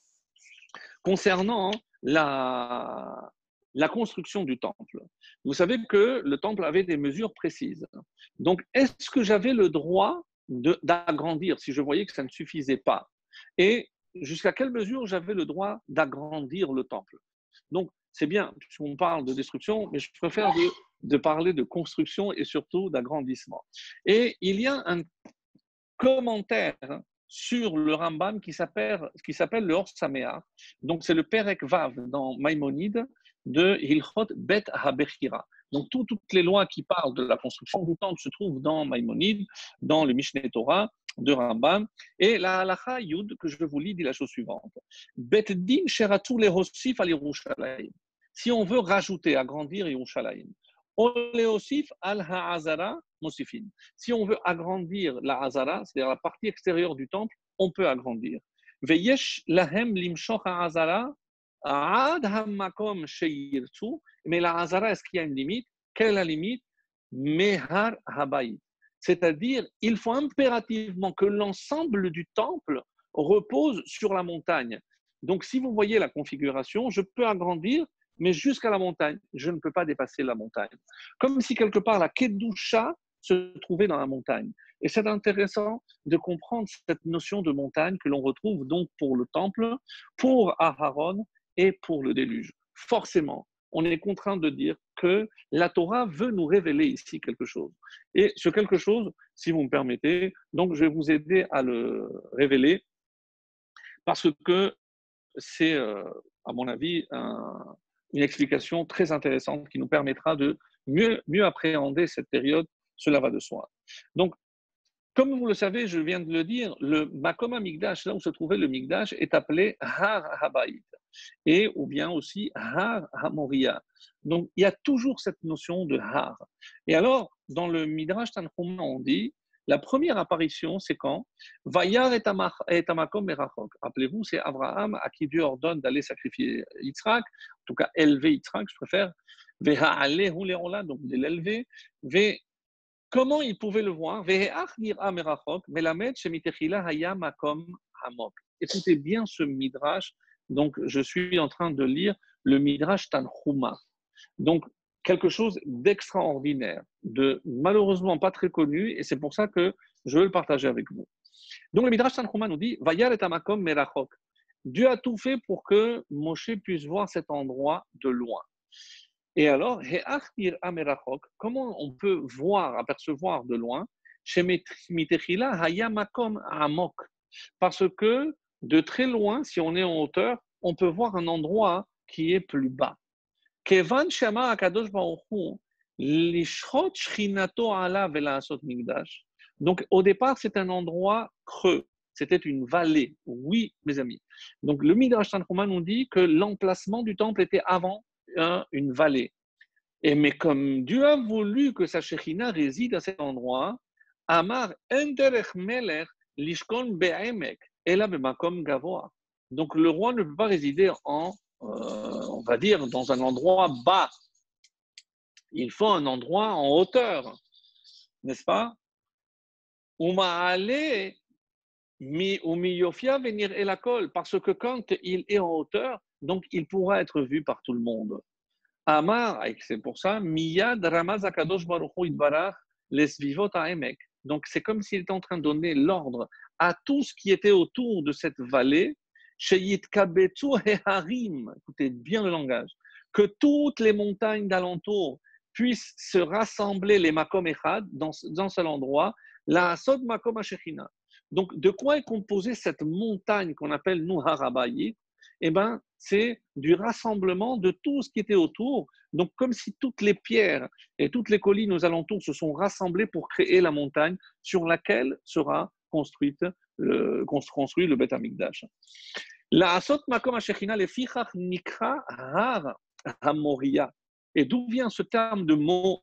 concernant la, la construction du temple. Vous savez que le temple avait des mesures précises. Donc, est-ce que j'avais le droit de, d'agrandir si je voyais que ça ne suffisait pas? Et jusqu'à quelle mesure j'avais le droit d'agrandir le temple? Donc, c'est bien, puisqu'on parle de destruction, mais je préfère de, de parler de construction et surtout d'agrandissement. Et il y a un commentaire sur le Rambam qui s'appelle, qui s'appelle le Or Sameach. Donc, c'est le Perek Vav dans Maïmonide de Hilchot Bet HaBechira. Donc, tout, toutes les lois qui parlent de la construction du temple se trouvent dans Maïmonide, dans le Mishneh Torah de Rambam. Et la halacha Yud, que je vous lis, dit la chose suivante. Bet din sheratu lehosif al Yerushalayim. Si on veut rajouter, agrandir Yerushalayim, on leosif al ha'azara mosifin. Si on veut agrandir la hazara, c'est-à-dire la partie extérieure du temple, on peut agrandir. Veyesh lahem limshoch ha'azara ad hamakom sheyirtzu. Mais la hazara, est-ce qu'il y a une limite? Quelle est la limite? Mehar habayit. C'est-à-dire, il faut impérativement que l'ensemble du temple repose sur la montagne. Donc, si vous voyez la configuration, je peux agrandir, mais jusqu'à la montagne. Je ne peux pas dépasser la montagne. Comme si quelque part la Kedusha se trouvait dans la montagne. Et c'est intéressant de comprendre cette notion de montagne que l'on retrouve donc pour le temple, pour Aharon et pour le déluge. Forcément, on est contraint de dire que la Torah veut nous révéler ici quelque chose. Et ce quelque chose, si vous me permettez, donc je vais vous aider à le révéler parce que c'est, euh, à mon avis, un, une explication très intéressante qui nous permettra de mieux, mieux appréhender cette période, cela va de soi. Donc, comme vous le savez, je viens de le dire, le Makom HaMikdash, là où se trouvait le Mikdash, est appelé Har Habayit, et ou bien aussi Har HaMoria. Donc, il y a toujours cette notion de Har. Et alors, dans le Midrash Tanchuma, on dit, la première apparition, c'est quand Vayar et Amakom Merachok. Rappelez-vous, c'est Abraham à qui Dieu ordonne d'aller sacrifier Yitzhak, en tout cas élever Yitzhak, je préfère. Veha'alehu le'olam, donc de l'élever. Ve Comment il pouvait le voir? Écoutez bien ce midrash. Donc, je suis en train de lire le midrash Tanchuma. Donc, quelque chose d'extraordinaire, de malheureusement pas très connu, et c'est pour ça que je veux le partager avec vous. Donc, le midrash Tanchuma nous dit Vayar et Amakom merachok. Dieu a tout fait pour que Moshe puisse voir cet endroit de loin. Et alors, comment on peut voir, apercevoir de loin? Parce que de très loin, si on est en hauteur, on peut voir un endroit qui est plus bas. Donc, au départ, c'est un endroit creux. C'était une vallée. Oui, mes amis. Donc, le Midrash Tanchuma nous dit que l'emplacement du temple était avant une vallée. Et mais comme Dieu a voulu que sa Shekhinah réside à cet endroit, Amar Enderech Melech Lishkon Be'emek. et là, comme Gavoa. Donc le roi ne peut pas résider en, euh, on va dire, dans un endroit bas. Il faut un endroit en hauteur, n'est-ce pas? Umaale mi umiyofia venir el akol, parce que quand il est en hauteur, donc il pourra être vu par tout le monde. Amar, et c'est pour ça, miyad ramaz akadosh baruch hu itbarach lesvivot ha'emek. Donc c'est comme s'il était en train de donner l'ordre à tout ce qui était autour de cette vallée, sheyit kabetsu heharim, écoutez bien le langage, que toutes les montagnes d'alentour puissent se rassembler les makom echad dans, dans un seul endroit, la asod makom hashechina. Donc de quoi est composée cette montagne qu'on appelle nous Harabayit? Eh bien, c'est du rassemblement de tout ce qui était autour. Donc, comme si toutes les pierres et toutes les collines aux alentours se sont rassemblées pour créer la montagne sur laquelle sera construite, le, construit le Beth Amikdash. La Asot Makom HaShechina le Fichach Nikra Har HaMoria. Et d'où vient ce terme de mot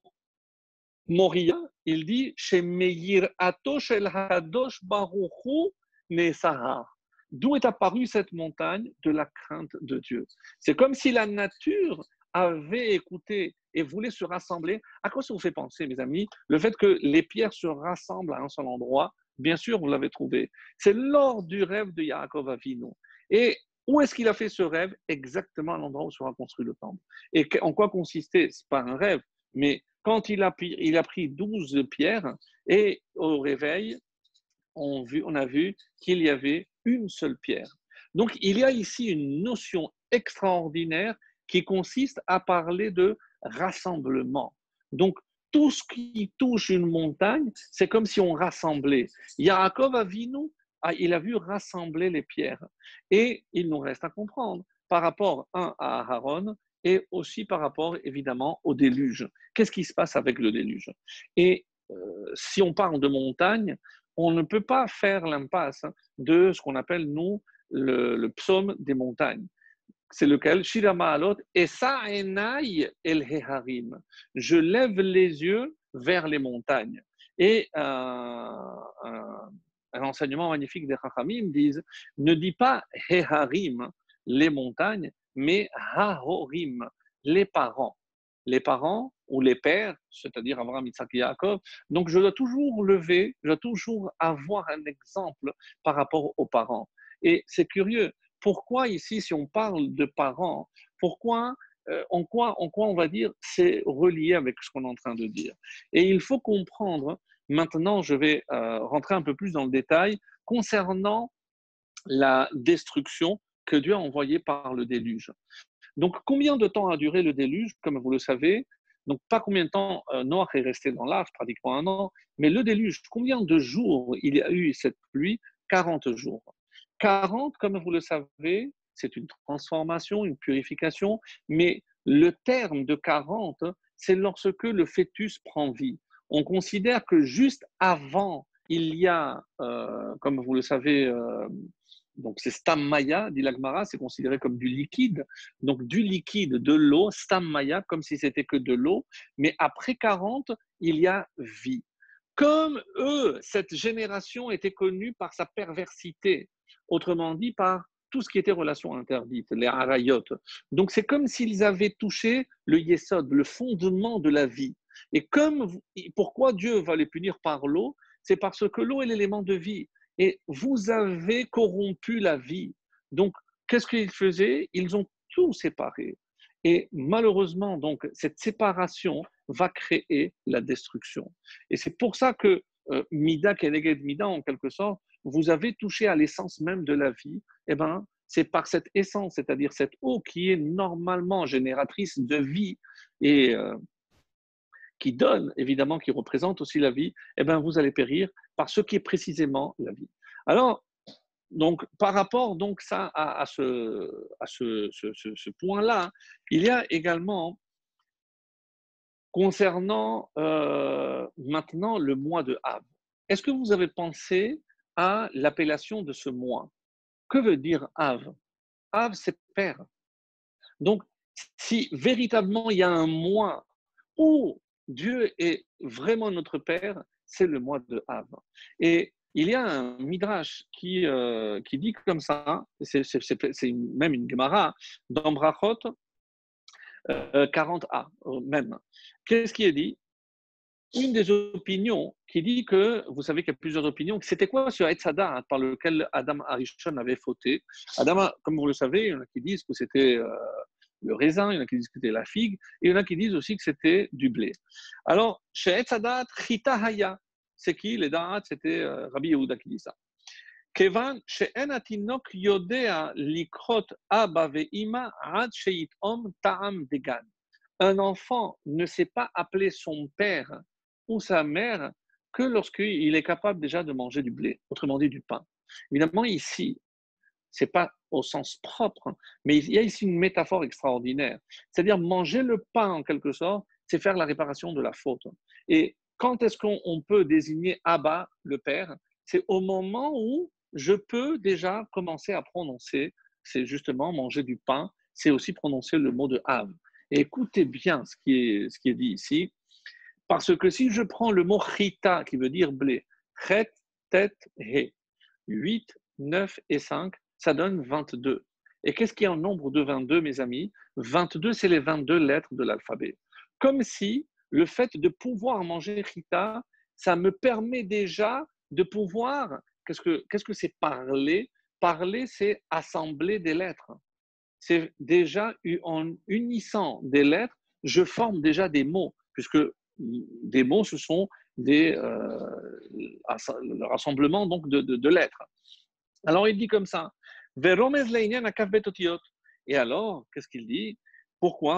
Moria? Il dit chez Meir Atosh El Hadosh Baruchu Nesahar. D'où est apparue cette montagne? De la crainte de Dieu. C'est comme si la nature avait écouté et voulait se rassembler. À quoi ça vous fait penser, mes amis? Le fait que les pierres se rassemblent à un seul endroit, bien sûr, vous l'avez trouvé. C'est lors du rêve de Yaakov Avinu. Et où est-ce qu'il a fait ce rêve? Exactement à l'endroit où sera construit le temple. Et en quoi consistait? Ce n'est pas un rêve, mais quand il a pris, il a pris douze pierres et au réveil, on, vu, on a vu qu'il y avait une seule pierre. Donc, il y a ici une notion extraordinaire qui consiste à parler de rassemblement. Donc, tout ce qui touche une montagne, c'est comme si on rassemblait. Yaakov Avinu, il a vu rassembler les pierres. Et il nous reste à comprendre par rapport, un, à Aaron et aussi par rapport, évidemment, au déluge. Qu'est-ce qui se passe avec le déluge? Et euh, si on parle de montagne, on ne peut pas faire l'impasse de ce qu'on appelle, nous, le, le psaume des montagnes. C'est lequel? Shira Ma'alot, Esa enai el heharim. Je lève les yeux vers les montagnes. Et euh, un, un enseignement magnifique des Chachamim disent, ne dis pas heharim, les montagnes, mais hahorim, les parents. Les parents ou les pères, c'est-à-dire Abraham, Isaac et Yaakov. Donc, je dois toujours lever, je dois toujours avoir un exemple par rapport aux parents. Et c'est curieux. Pourquoi ici, si on parle de parents, pourquoi, euh, en, quoi, en quoi on va dire c'est relié avec ce qu'on est en train de dire? Et il faut comprendre, maintenant je vais euh, rentrer un peu plus dans le détail, concernant la destruction que Dieu a envoyée par le déluge. Donc, combien de temps a duré le déluge? Comme vous le savez, donc pas combien de temps euh, Noach est resté dans l'arche, pratiquement un an, mais le déluge, combien de jours il y a eu cette pluie? quarante jours. quarante, comme vous le savez, c'est une transformation, une purification, mais le terme de quarante, c'est lorsque le fœtus prend vie. On considère que juste avant, il y a, euh, comme vous le savez, euh, donc c'est Stam Maya, dit l'Agmara, c'est considéré comme du liquide. Donc du liquide, de l'eau, Stam Maya, comme si c'était que de l'eau. Mais après quarante, il y a vie. Comme eux, cette génération était connue par sa perversité, autrement dit par tout ce qui était relation interdite, les harayot. Donc c'est comme s'ils avaient touché le yesod, le fondement de la vie. Et comme pourquoi Dieu va les punir par l'eau? C'est parce que l'eau est l'élément de vie. Et vous avez corrompu la vie. Donc, qu'est-ce qu'ils faisaient? Ils ont tout séparé. Et malheureusement, donc, cette séparation va créer la destruction. Et c'est pour ça que euh, Mida, Keneged Mida, en quelque sorte, vous avez touché à l'essence même de la vie. Eh bien, c'est par cette essence, c'est-à-dire cette eau qui est normalement génératrice de vie et euh, qui donne, évidemment, qui représente aussi la vie, eh bien, vous allez périr par ce qui est précisément la vie. Alors, donc, par rapport donc, ça, à, à ce, à ce, ce, ce, ce point-là, il y a également, concernant euh, maintenant le mois de Av, est-ce que vous avez pensé à l'appellation de ce mois? Que veut dire Av? Av, c'est père. Donc, si véritablement il y a un mois où Dieu est vraiment notre Père, c'est le mois de Av. Et il y a un midrash qui, euh, qui dit comme ça, c'est, c'est, c'est, c'est une- même une Gemara, dans Brachot euh, quarante a, euh, même. Qu'est-ce qui est dit? Une des opinions qui dit que, vous savez qu'il y a plusieurs opinions, c'était quoi sur Etz Hadat par lequel Adam Arishon avait fauté? Adam, comme vous le savez, il y en a qui disent que c'était euh, le raisin, il y en a qui disent que c'était la figue, et il y en a qui disent aussi que c'était du blé. Alors, chez Etz Hadat, Chita Haya, c'est qui? Les Da'at, c'était euh, Rabbi Yehuda qui dit ça. Kevan she'en atinok yodea likrot aba ve'ima ad sheyitom ta'am degan. Un enfant ne sait pas appeler son père ou sa mère que lorsqu'il est capable déjà de manger du blé, autrement dit du pain. Évidemment, ici, ce n'est pas au sens propre, mais il y a ici une métaphore extraordinaire. C'est-à-dire manger le pain, en quelque sorte, c'est faire la réparation de la faute. Et quand est-ce qu'on peut désigner Abba, le père? C'est au moment où je peux déjà commencer à prononcer, c'est justement manger du pain, c'est aussi prononcer le mot de Av. Et écoutez bien ce qui est, ce qui est dit ici, parce que si je prends le mot chita, qui veut dire blé, chet, tet, he, huit, neuf et cinq, ça donne vingt-deux. Et qu'est-ce qu'il y a en nombre de vingt-deux, mes amis? vingt-deux, c'est les vingt-deux lettres de l'alphabet. Comme si le fait de pouvoir manger chita, ça me permet déjà de pouvoir, qu'est-ce que qu'est-ce que c'est parler? Parler, c'est assembler des lettres. C'est déjà en unissant des lettres, je forme déjà des mots, puisque des mots, ce sont des euh, le rassemblement donc de, de, de lettres. Alors il dit comme ça, et alors, qu'est-ce qu'il dit? Pourquoi?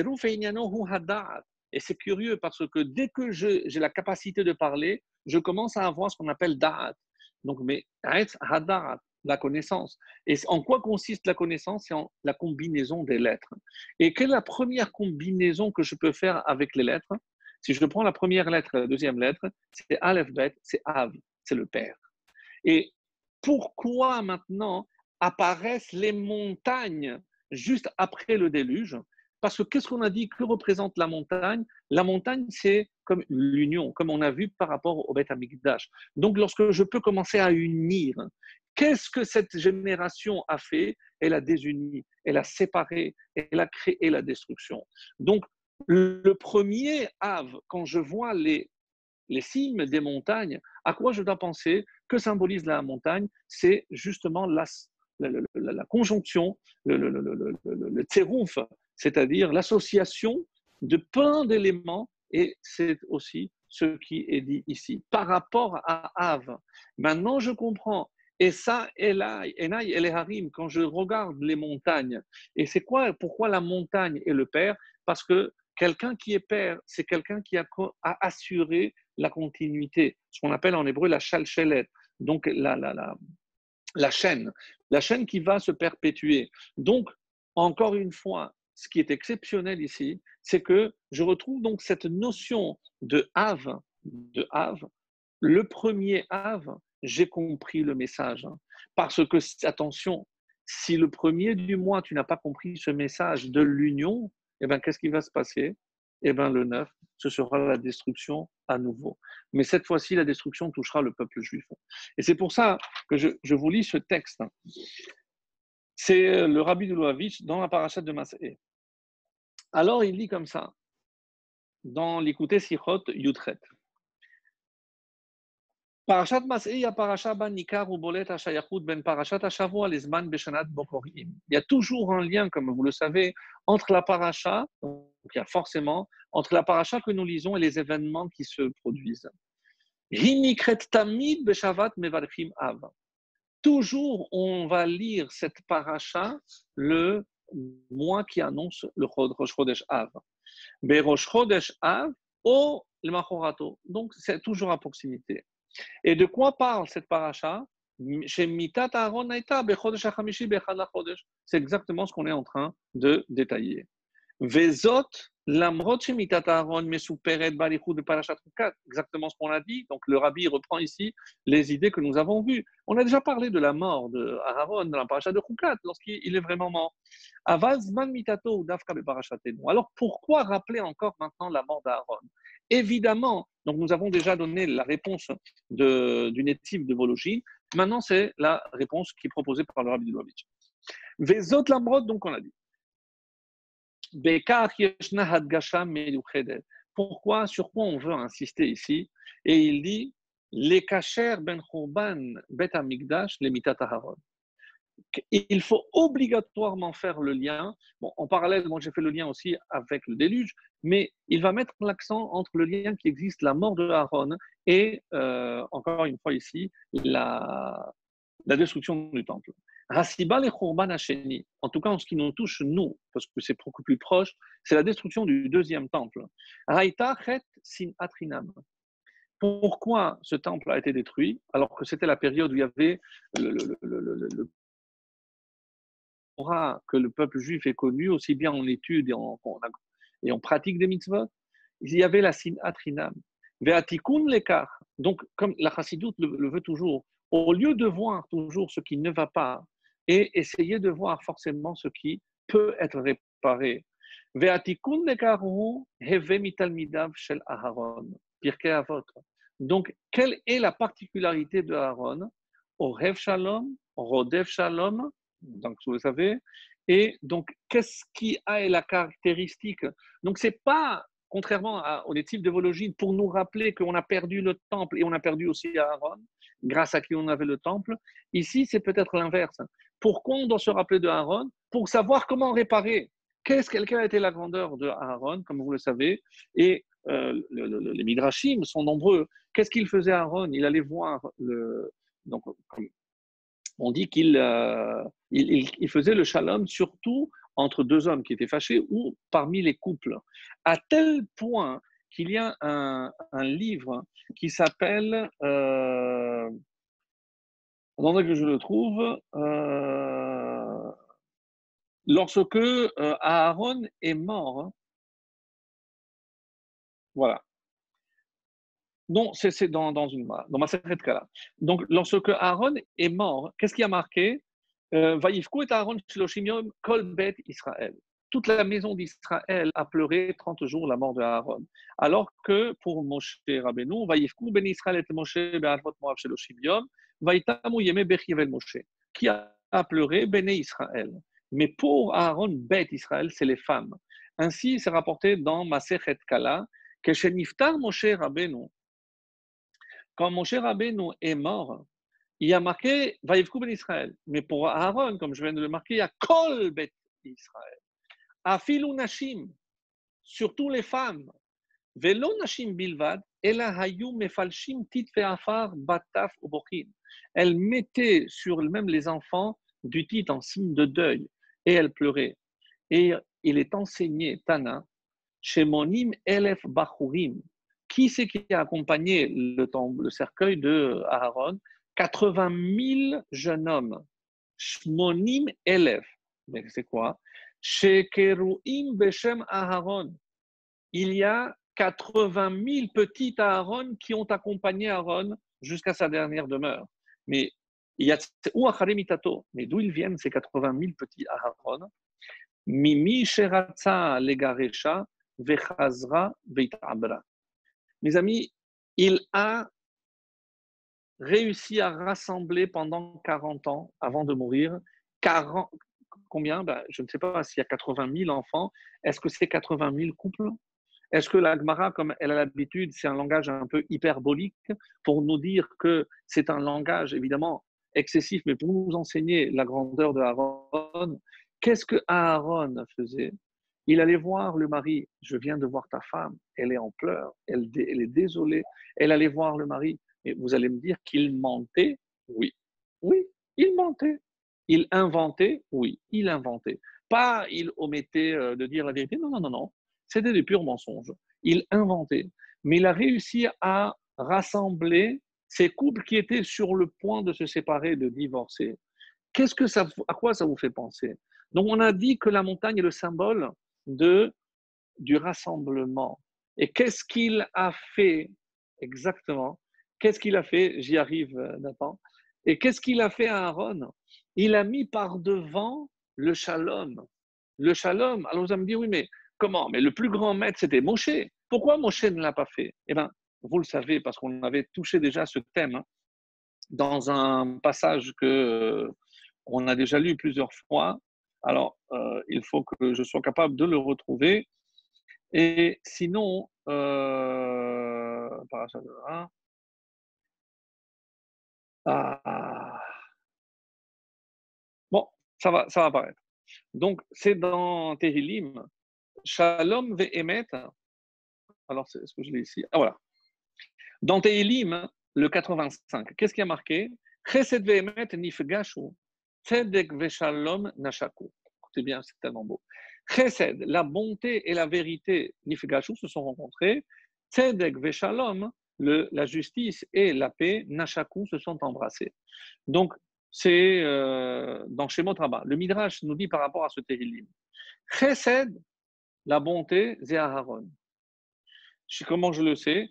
Et c'est curieux parce que dès que je, j'ai la capacité de parler, je commence à avoir ce qu'on appelle da'at. Donc, mais hadat, la connaissance. Et en quoi consiste la connaissance? C'est en la combinaison des lettres. Et quelle est la première combinaison que je peux faire avec les lettres? Si je prends la première lettre et la deuxième lettre, c'est Aleph Bet, c'est Av, c'est le père. Et pourquoi maintenant apparaissent les montagnes juste après le déluge? Parce que qu'est-ce qu'on a dit? Que représente la montagne? La montagne, c'est comme l'union, comme on a vu par rapport au Beth Amikdash. Donc, lorsque je peux commencer à unir, qu'est-ce que cette génération a fait? Elle a désuni, elle a séparé, elle a créé la destruction. Donc, le premier Av, quand je vois les les cimes des montagnes, à quoi je dois penser? Que symbolise la montagne? C'est justement la, la, la, la conjonction, le, le, le, le, le, le tsérouf, c'est-à-dire l'association de plein d'éléments, et c'est aussi ce qui est dit ici. Par rapport à Av, maintenant je comprends. Et ça, Enai et Harim, quand je regarde les montagnes, et c'est quoi, pourquoi la montagne est le père? Parce que quelqu'un qui est père, c'est quelqu'un qui a, a assuré la continuité, ce qu'on appelle en hébreu la shalchelet, donc la, la, la, la chaîne, la chaîne qui va se perpétuer. Donc, encore une fois, ce qui est exceptionnel ici, c'est que je retrouve donc cette notion de Av, de Av, le premier Av, j'ai compris le message. Parce que, attention, si le premier du mois, tu n'as pas compris ce message de l'union, eh bien, qu'est-ce qui va se passer? Eh bien, le neuf, ce sera la destruction à nouveau. Mais cette fois-ci, la destruction touchera le peuple juif. Et c'est pour ça que je, je vous lis ce texte. C'est le Rabbi de Louavitch dans la parashat de Mas'é. Alors, il dit comme ça, dans l'Écouté Sichot Yudchet. Parashat Mas'é, il y a parashat ban Nikar ou Bolet Hashayachut ben parashat Hashavua lesman beshanat bokorim. Il y a toujours un lien, comme vous le savez, entre la parasha, donc il y a forcément, entre la parasha que nous lisons et les événements qui se produisent. Hinikret tamid beshavat mevarchim av. Toujours, on va lire cette paracha le mois qui annonce le Rosh Chodesh Av. Mais Rosh Chodesh Av, au le Machorato. Donc, c'est toujours à proximité. Et de quoi parle cette paracha? C'est exactement ce qu'on est en train de détailler. Vezot, lamrot shemitat Aaron mesuperet balichut de parashat Chukat. Exactement ce qu'on a dit. Donc le rabbi reprend ici les idées que nous avons vues. On a déjà parlé de la mort de Aaron dans la parashat de Chukat, lorsqu'il est vraiment mort. Aval zman mitato ou dafka beparashatenu. Alors pourquoi rappeler encore maintenant la mort d'Aaron? Évidemment, donc nous avons déjà donné la réponse de, d'une étive de Vologine. Maintenant, c'est la réponse qui est proposée par le rabbi de Lubavitch. Vezot lamrot, donc on l'a dit. Pourquoi, sur quoi on veut insister ici? Et il dit les kacher ben churban bet amigdash les mitat Aharon. Il faut obligatoirement faire le lien. Bon, en parallèle, moi j'ai fait le lien aussi avec le déluge, mais il va mettre l'accent entre le lien qui existe, la mort de Aaron, et euh, encore une fois ici, la, la destruction du temple. Rassiba les Khurban Hasheni, en tout cas en ce qui nous touche, nous, parce que c'est beaucoup plus proche, c'est la destruction du deuxième temple. Raïta Chet Sin Atrinam. Pourquoi ce temple a été détruit alors que c'était la période où il y avait le, le, le, le, le, le que le peuple juif est connu, aussi bien en études et en, et en pratique des mitzvot, il y avait la Sin Atrinam. Ve'atikun lekar. Donc, comme la Chassidoute le, le veut toujours, au lieu de voir toujours ce qui ne va pas, et essayer de voir forcément ce qui peut être réparé. Ve'atikun lekaru heve mitalmidav shel Aharon. Pirkei Avot. Donc, quelle est la particularité de Aaron? Orev shalom, rodev shalom, donc vous le savez. Et donc, qu'est-ce qui a la caractéristique? Donc, c'est pas, contrairement à, aux types de Vologine, pour nous rappeler qu'on a perdu le temple et on a perdu aussi Aaron, grâce à qui on avait le temple. Ici, c'est peut-être l'inverse. Pourquoi on doit se rappeler de Aaron? Pour savoir comment réparer. Qu'est-ce, quelle a été la grandeur de Aaron, comme vous le savez? Et euh, le, le, les Midrashim sont nombreux. Qu'est-ce qu'il faisait Aaron? Il allait voir le. Donc, on dit qu'il euh, il, il faisait le shalom surtout entre deux hommes qui étaient fâchés ou parmi les couples. À tel point qu'il y a un, un livre qui s'appelle. Euh, Attendez que je le trouve. Euh, lorsque euh, Aaron est mort, hein, voilà. Non, c'est, c'est dans, dans une dans ma secrète là. Donc, lorsque Aaron est mort, qu'est-ce qui a marqué? Vaïfkou et Aaron Shiloshim Yom Kol Bet Israël. Toute la maison d'Israël a pleuré trente jours la mort de Aaron. Alors que pour Moshe Rabbeinu, Vaïfkou ben Israël et Moshe be'alvot Moav Shiloshim Yom, Vaïtamu Yeme Bechivel Moshe. Qui a pleuré? Béné Israël. Mais pour Aaron, Bet Israël, c'est les femmes. Ainsi, c'est rapporté dans Masechet Kala que chez Niftar Moshe Rabbeinu, quand Moshe Rabbeinu est mort, il y a marqué Vaïvkou ben Israël. Mais pour Aaron, comme je viens de le marquer, il y a Kol Bet Israël. Afilu Nashim, surtout les femmes. Velo Nashim Bilvad, Ela Hayu Mefalshim Titfe Afar Bataf Ubochin. Elle mettait sur même les enfants du titre en signe de deuil et elle pleurait. Et il est enseigné, Tana, Shemonim Elef Bachurim. Qui c'est qui a accompagné le, tombe, le cercueil de Aaron? quatre-vingt mille jeunes hommes. Shmonim Elef. Mais c'est quoi? Shekeruim Beshem Aaron. Il y a quatre-vingt mille petits Aaron qui ont accompagné Aaron jusqu'à sa dernière demeure. Mais il y a ou Acharemitato. Mais d'où ils viennent ces quatre-vingt mille petits Aaron? Mimi Sheratza Legaresha Vechazra Beitabra. Mes amis, il a réussi à rassembler pendant quarante ans, avant de mourir, quarante, combien? Ben, je ne sais pas s'il y a quatre-vingt mille enfants. Est-ce que c'est quatre-vingt mille couples? Est-ce que la Gemara, comme elle a l'habitude, c'est un langage un peu hyperbolique pour nous dire que c'est un langage évidemment excessif, mais pour nous enseigner la grandeur de Aaron? Qu'est-ce que Aaron faisait? Il allait voir le mari. Je viens de voir ta femme. Elle est en pleurs. Elle, elle est désolée. Elle allait voir le mari. Et vous allez me dire qu'il mentait? Oui. Oui, il mentait. Il inventait? Oui, il inventait. Pas il omettait de dire la vérité. Non, non, non, non. C'était des purs mensonges. Il inventait. Mais il a réussi à rassembler ces couples qui étaient sur le point de se séparer, de divorcer. Qu'est-ce que ça, à quoi ça vous fait penser? Donc, on a dit que la montagne est le symbole de, du rassemblement. Et qu'est-ce qu'il a fait exactement? Qu'est-ce qu'il a fait? J'y arrive, euh, Nathan. Et qu'est-ce qu'il a fait à Aaron? Il a mis par devant le shalom. Le shalom. Alors vous allez me dire, oui, mais comment? Mais le plus grand maître, c'était Moshe. Pourquoi Moshe ne l'a pas fait? Eh bien, vous le savez, parce qu'on avait touché déjà ce thème, hein, dans un passage que euh, on a déjà lu plusieurs fois. Alors, euh, il faut que je sois capable de le retrouver. Et sinon, euh, parachat de un, ah, bon, ça va, ça va apparaître. Donc, c'est dans Tehillim, Shalom ve'emet. Alors, c'est- est-ce que je l'ai ici? Ah, voilà. Dans Tehillim, le quatre-vingt-cinq, qu'est-ce qui a marqué? Chesed ve'emet nifgashu, tzedek ve'shalom nashaku. Écoutez bien, c'est tellement beau. Chesed, la bonté et la vérité, nifgashu, se sont rencontrés. Tzedek ve'shalom, le, la justice et la paix, nashaku, se sont embrassés. Donc, c'est euh, dans Shemot Rabbah. Le Midrash nous dit par rapport à ce Tehillim. Chesed, la bonté, c'est Aharon. Comment je le sais?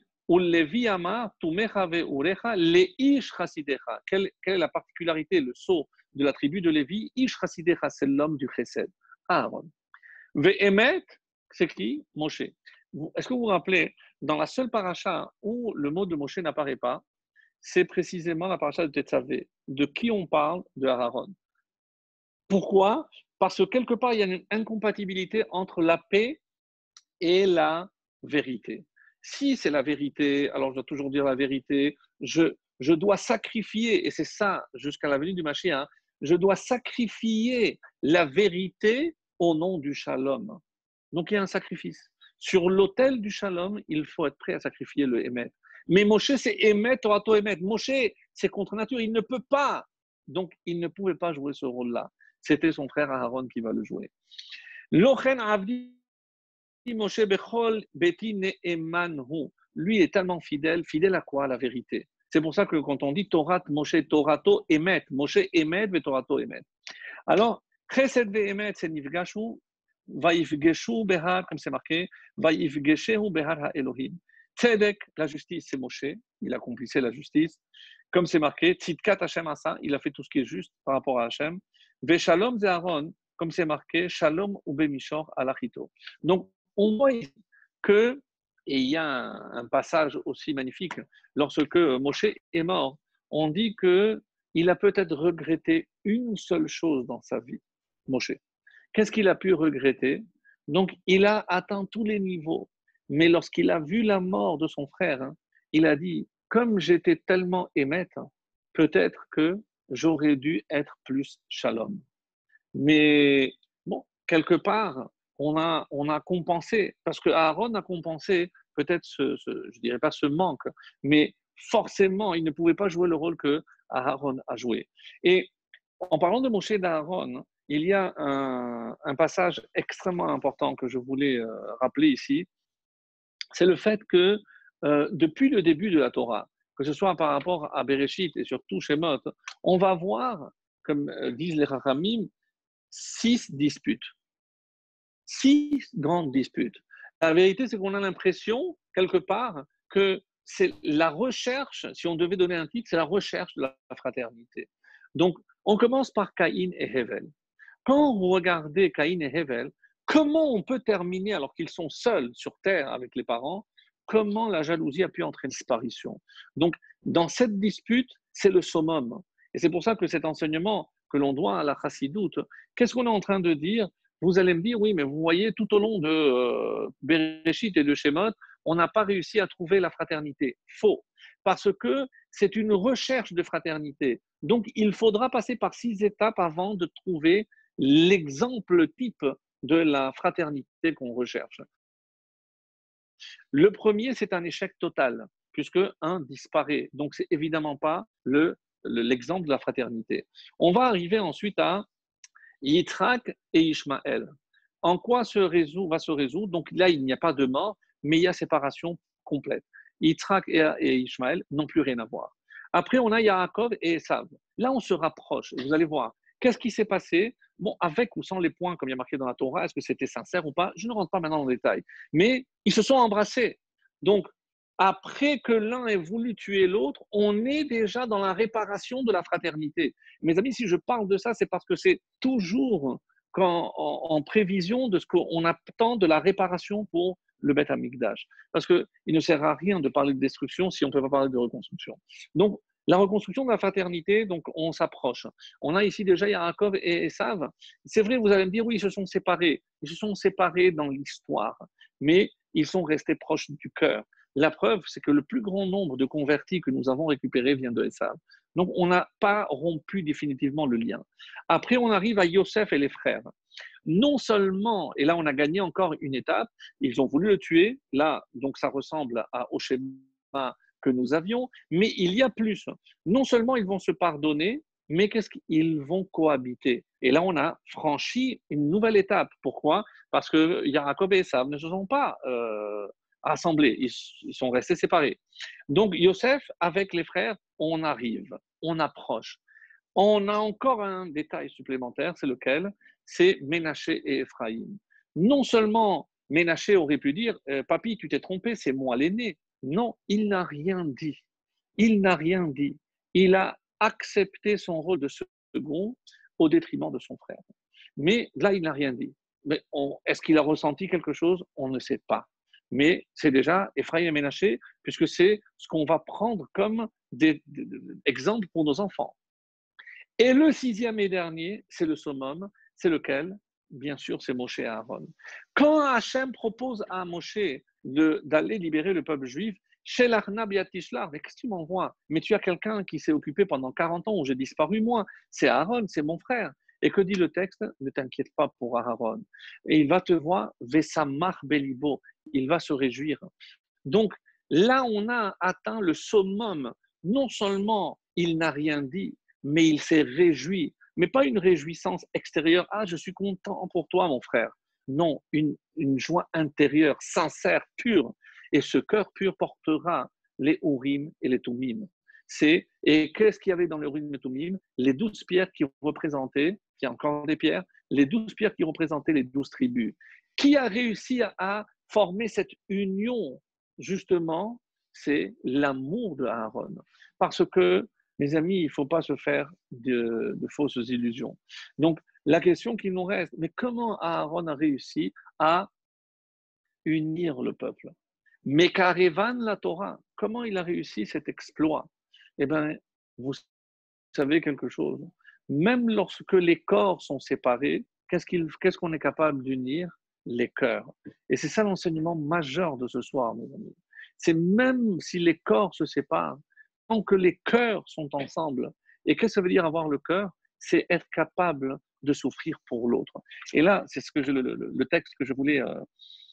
Quelle, quelle est la particularité, le sceau de la tribu de Lévi? Ish chasidecha, c'est l'homme du chesed, Aaron. Ve'emet, c'est qui? Moshe. Est-ce que vous vous rappelez, dans la seule paracha où le mot de Moshe n'apparaît pas, c'est précisément la paracha de Tetzavé. De qui on parle? De Aaron. Pourquoi? Parce que quelque part, il y a une incompatibilité entre la paix et la vérité. Si c'est la vérité, alors je dois toujours dire la vérité, je, je dois sacrifier, et c'est ça jusqu'à la venue du Mashiach, hein, je dois sacrifier la vérité au nom du shalom. Donc il y a un sacrifice. Sur l'autel du shalom, il faut être prêt à sacrifier le émet. Mais Moshe, c'est émet, Torato émet. Moshe, c'est contre nature, il ne peut pas. Donc il ne pouvait pas jouer ce rôle-là. C'était son frère Aaron qui va le jouer. Lochen Avdi Moshe Bechol Beti Ne'emanhu. Lui est tellement fidèle. Fidèle à quoi? À la vérité. C'est pour ça que quand on dit Torah, Moshe, Torato, Emet. Moshe, Emet, ve Torato, Emet. Alors, Chesed ve Emet, c'est Nifgashu, Vaifgeshu Behar, comme c'est marqué, Vaifgeshehu Behar HaElohim. Tzedek, la justice, c'est Moshe. Il accomplissait la justice. Comme c'est marqué, Tzidkat Hashem Asa, il a fait tout ce qui est juste par rapport à Hashem. Ve Shalom ze Aaron, comme c'est marqué, Shalom ou Bemishor Alachito. Donc, on voit que, et il y a un, un passage aussi magnifique, lorsque Moshe est mort, on dit qu'il a peut-être regretté une seule chose dans sa vie, Moshe. Qu'est-ce qu'il a pu regretter? Donc, il a atteint tous les niveaux, mais lorsqu'il a vu la mort de son frère, hein, il a dit, comme j'étais tellement émette, peut-être que j'aurais dû être plus shalom. Mais bon, quelque part, on a, on a compensé, parce que Aaron a compensé peut-être ce, ce, je dirais pas ce manque, mais forcément, il ne pouvait pas jouer le rôle que Aaron a joué. Et en parlant de Moshe et d'Aaron, il y a un, un, passage extrêmement important que je voulais euh, rappeler ici, c'est le fait que euh, depuis le début de la Torah, que ce soit par rapport à Bereshit et surtout Shemot, on va voir, comme euh, disent les Chachamim, six disputes. Six grandes disputes. La vérité, c'est qu'on a l'impression, quelque part, que c'est la recherche, si on devait donner un titre, c'est la recherche de la fraternité. Donc, on commence par Caïn et Hevel. Quand vous regardez Caïn et Hevel, comment on peut terminer alors qu'ils sont seuls sur terre avec les parents? Comment la jalousie a pu entraîner disparition? Donc, dans cette dispute, c'est le summum. Et c'est pour ça que cet enseignement que l'on doit à la chassidoute, qu'est-ce qu'on est en train de dire? Vous allez me dire, oui, mais vous voyez, tout au long de euh, Bereshit et de Shemot, on n'a pas réussi à trouver la fraternité. Faux. Parce que c'est une recherche de fraternité. Donc, il faudra passer par six étapes avant de trouver l'exemple type de la fraternité qu'on recherche. Le premier, c'est un échec total, puisque un disparaît. Donc, c'est évidemment pas le, le, l'exemple de la fraternité. On va arriver ensuite à Yitzhak et Ishmaël. En quoi se résout, va se résoudre? Donc là, il n'y a pas de mort, mais il y a séparation complète. Yitzhak et, et Ishmaël n'ont plus rien à voir. Après, on a Yaakov et Esav. Là, on se rapproche. Vous allez voir. Qu'est-ce qui s'est passé? Bon, avec ou sans les points, comme il y a marqué dans la Torah, est-ce que c'était sincère ou pas? Je ne rentre pas maintenant dans le détail. Mais ils se sont embrassés. Donc, après que l'un ait voulu tuer l'autre, on est déjà dans la réparation de la fraternité. Mes amis, si je parle de ça, c'est parce que c'est toujours quand, en, en prévision de ce qu'on attend de la réparation pour le Beth Amikdash. Parce qu'il ne sert à rien de parler de destruction si on ne peut pas parler de reconstruction. Donc, la reconstruction de la fraternité, donc on s'approche. On a ici déjà Yaakov et Esav. C'est vrai, vous allez me dire, oui, ils se sont séparés. Ils se sont séparés dans l'histoire, mais ils sont restés proches du cœur. La preuve, c'est que le plus grand nombre de convertis que nous avons récupérés vient de Esav. Donc, on n'a pas rompu définitivement le lien. Après, on arrive à Yosef et les frères. Non seulement, et là, on a gagné encore une étape, ils ont voulu le tuer. Là, donc, ça ressemble à, au schéma que nous avions, mais il y a plus. Non seulement ils vont se pardonner, mais qu'est-ce qu'ils vont cohabiter. Et là, on a franchi une nouvelle étape. Pourquoi? Parce que Yaakov et Esav ne se sont pas euh, assemblés, ils, ils sont restés séparés. Donc, Yosef, avec les frères, on arrive, on approche. On a encore un détail supplémentaire, c'est lequel? C'est Ménaché et Ephraïm. Non seulement Ménaché aurait pu dire euh, « Papy, tu t'es trompé, c'est moi l'aîné ». Non, il n'a rien dit. Il n'a rien dit. Il a accepté son rôle de second au détriment de son frère. Mais là, il n'a rien dit. Mais on, est-ce qu'il a ressenti quelque chose? On ne sait pas. Mais c'est déjà Ephraïm et Ménaché, puisque c'est ce qu'on va prendre comme des, des, des exemples pour nos enfants. Et le sixième et dernier, c'est le summum, c'est lequel? Bien sûr, c'est Moshe et Aaron. Quand Hachem propose à Moshe de, d'aller libérer le peuple juif, chez l'Arnab Yatishlar, mais qu'est-ce que tu m'envoies? Mais tu as quelqu'un qui s'est occupé pendant quarante ans où j'ai disparu moi, c'est Aaron, c'est mon frère. Et que dit le texte? Ne t'inquiète pas pour Aaron. Et il va te voir, Vesamach Belibo, il va se réjouir. Donc là, on a atteint le summum. Non seulement il n'a rien dit, mais il s'est réjoui. Mais pas une réjouissance extérieure. Ah, je suis content pour toi, mon frère. Non, une, une joie intérieure, sincère, pure. Et ce cœur pur portera les Urim et les Tumim. C'est, et qu'est-ce qu'il y avait dans les Urim et les Tumim? Les douze pierres qui représentaient, il y a encore des pierres, les douze pierres qui représentaient les douze tribus. Qui a réussi à, à former cette union? Justement, c'est l'amour de Aaron. Parce que, mes amis, il ne faut pas se faire de, de fausses illusions. Donc, la question qui nous reste, mais comment Aaron a réussi à unir le peuple? Mais Karevan la Torah, comment il a réussi cet exploit? Eh bien, vous savez quelque chose. Même lorsque les corps sont séparés, qu'est-ce, qu'il, qu'est-ce qu'on est capable d'unir? Les cœurs. Et c'est ça l'enseignement majeur de ce soir, mes amis. C'est même si les corps se séparent, tant que les cœurs sont ensemble. Et qu'est-ce que ça veut dire avoir le cœur? C'est être capable de souffrir pour l'autre. Et là, c'est ce que je, le, le, le texte que je voulais euh,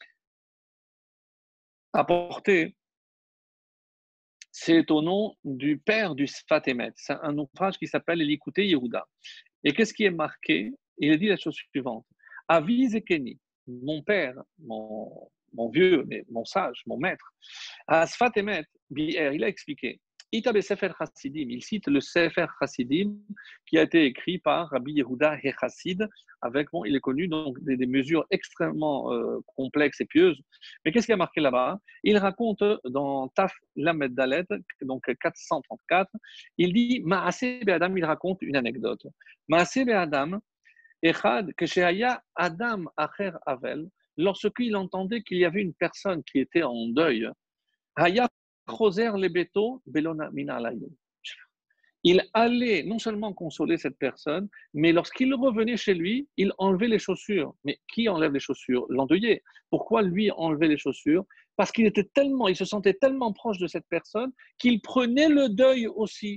apporter. C'est au nom du père du Sfat Emet. C'est un ouvrage qui s'appelle L'écouter Yehuda. Et qu'est-ce qui est marqué? Il dit la chose suivante. Avi Zekeni, mon père, mon, mon vieux, mais mon sage, mon maître, à Sfat Emet, il a expliqué. Ita Sefer Hasidim, il cite le Sefer Hasidim qui a été écrit par Rabbi Yehuda Hechassid, avec, bon, il est connu, donc des, des mesures extrêmement euh, complexes et pieuses. Mais qu'est-ce qui a marqué là-bas? Il raconte dans Taf Lamed Dalet, donc quatre cent trente-quatre, il dit Maaseh Be'adam, il raconte une anecdote. Maaseh Be'adam, Echad, Kesheaya Adam Acher Avel, lorsqu'il entendait qu'il y avait une personne qui était en deuil, Haya Choser Lebeto Belona Mina Alayim. Il allait non seulement consoler cette personne, mais lorsqu'il revenait chez lui, il enlevait les chaussures. Mais qui enlève les chaussures? L'endeuillé. Pourquoi lui enlevait les chaussures? Parce qu'il était tellement, il se sentait tellement proche de cette personne qu'il prenait le deuil aussi.